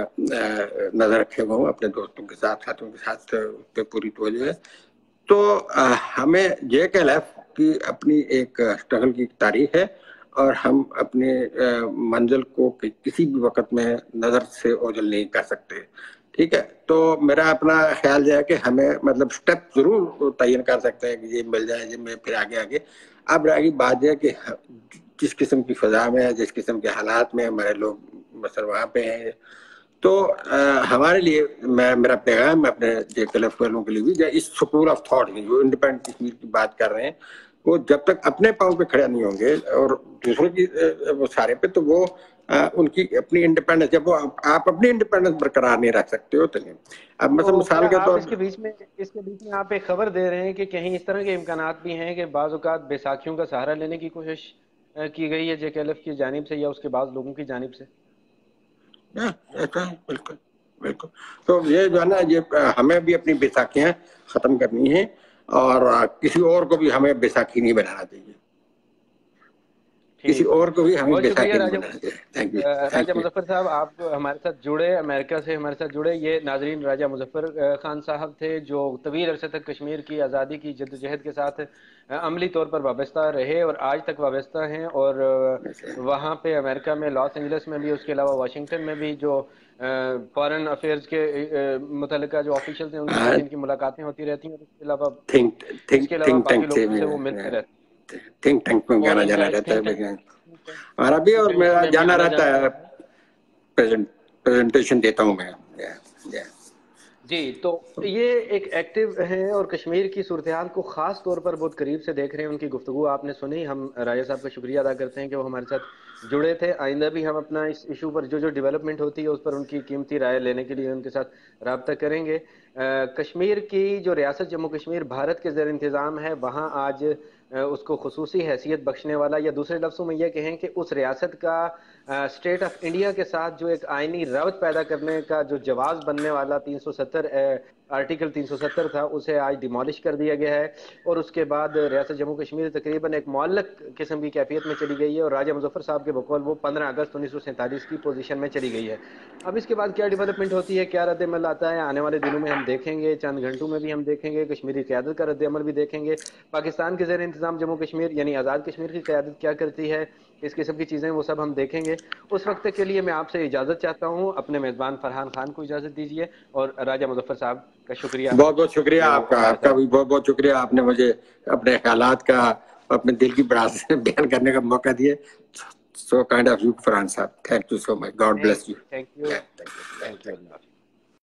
نظر رکھے ہوا ہوں اپنے دوستوں کے ساتھ ساتھیوں کے ساتھ اس پہ پوری توجہ ہے. تو ہمیں جے کے ایل ایف کی اپنی ایک اسٹرگل کی تاریخ ہے، اور ہم اپنے منزل کو کسی بھی وقت میں نظر سے اوجھل نہیں کر سکتے. ٹھیک ہے، تو میرا اپنا خیال یہ ہے کہ ہمیں مطلب سٹیپ ضرور تعین کر سکتے ہیں کہ یہ مل جائے، یہ میں پھر آگے آگے. اب رہی بات یہ کہ جس قسم کی فضا میں، جس قسم کے حالات میں ہمارے لوگ مثلا وہاں پہ ہیں، تو ہمارے لیے میں میرا پیغام میں اپنے جے کے ایل ایف والوں کے لیے بھی، اس سکول آف تھاٹ کی جو انڈیپینڈنٹ کشمیر کی بات کر رہے ہیں، وہ جب تک اپنے پاؤں پہ کھڑے نہیں ہوں گے اور دوسروں کی وہ سارے پہ، تو وہ ان کی اپنی انڈیپینڈنس، جب وہ آپ اپنی انڈیپینڈنس برقرار نہیں رکھ سکتے ہو تو نہیں. اب مثلا مثال کے طور اس کے بیچ میں اس کے بیچ میں آپ ایک خبر دے رہے ہیں کہ کہیں اس طرح کے امکانات بھی ہیں کہ بعض اوقات بیساکھیوں کا سہارا لینے کی کوشش کی گئی ہے جے کے ایل ایف کی جانب سے یا اس کے بعض لوگوں کی جانب سے؟ بالکل بالکل. تو یہ جو ہے نا، یہ ہمیں بھی اپنی بیساکھیاں ختم کرنی ہیں، اور کسی اور کو بھی ہمیں بیساکھی نہیں بنانا چاہیے، کسی اور کو بھی ہمیں بیساکھی نہیں بنانا چاہیے. Thank you. راجہ مظفر صاحب، آپ ہمارے ساتھ جڑے، امریکہ سے ہمارے ساتھ جڑے. یہ ناظرین راجہ مظفر خان صاحب تھے جو طویل عرصے تک کشمیر کی آزادی کی جدوجہد کے ساتھ عملی طور پر وابستہ رہے اور آج تک وابستہ ہیں، اور وہاں پہ امریکہ میں لاس اینجلس میں بھی، اس کے علاوہ واشنگٹن میں بھی جو فارن افیئرز کے متعلقہ جو آفیشلز ہیں ان کے ساتھ ان کی ملاقاتیں ہوتی رہتی ہیں، اور اس کے علاوہ اس کے علاوہ باقی لوگوں سے وہ ملتے رہتے ہیں. تھنک ٹینک میں جانا جانا رہتا ہے ہمارا بھی، اور میرا جانا رہتا ہے، پریزنٹیشن دیتا ہوں میں. جی، تو یہ ایک ایکٹیو ہیں اور کشمیر کی صورتحال کو خاص طور پر بہت قریب سے دیکھ رہے ہیں. ان کی گفتگو آپ نے سنی. ہم راجہ صاحب کا شکریہ ادا کرتے ہیں کہ وہ ہمارے ساتھ جڑے تھے. آئندہ بھی ہم اپنا اس ایشو پر جو جو ڈیولپمنٹ ہوتی ہے اس پر ان کی قیمتی رائے لینے کے لیے ان کے ساتھ رابطہ کریں گے. کشمیر کی جو ریاست جموں کشمیر بھارت کے زیر انتظام ہے، وہاں آج اس کو خصوصی حیثیت بخشنے والا، یا دوسرے لفظوں میں یہ کہیں کہ اس ریاست کا اسٹیٹ آف انڈیا کے ساتھ جو ایک آئینی ربط پیدا کرنے کا جو جواز بننے والا تین سو ستر آرٹیکل تین سو ستر تھا، اسے آج ڈیمالش کر دیا گیا ہے. اور اس کے بعد ریاست جموں کشمیر تقریباً ایک معلق قسم کی کیفیت میں چلی گئی ہے، اور راجہ مظفر صاحب کے بقول وہ پندرہ اگست انیس سو سینتالیس کی پوزیشن میں چلی گئی ہے. اب اس کے بعد کیا ڈیولپمنٹ ہوتی ہے، کیا رد عمل آتا ہے، آنے والے دنوں میں ہم دیکھیں گے. چند گھنٹوں میں بھی ہم دیکھیں گے. کشمیری قیادت کا رد عمل بھی دیکھیں گے. پاکستان کے زیر انتظام جموں کشمیر یعنی آزاد کشمیر کی قیادت کیا کرتی ہے، اس قسم کی چیزیں وہ سب ہم دیکھیں گے. اس وقت کے لیے میں آپ سے اجازت چاہتا ہوں. اپنے میزبان فرحان خان کو اجازت دیجیے، اور راجہ مظفر صاحب کا شکریہ. بہت بہت شکریہ آپ کا. آپ کا بھی بہت بہت شکریہ. آپ نے مجھے اپنے خیالات کا، اپنے دل کی بڑاس سے بیان کرنے کا موقع دیے. So kind of you Farhan sahab. Thank you so much. God bless you. Thank you. Thank you. Allah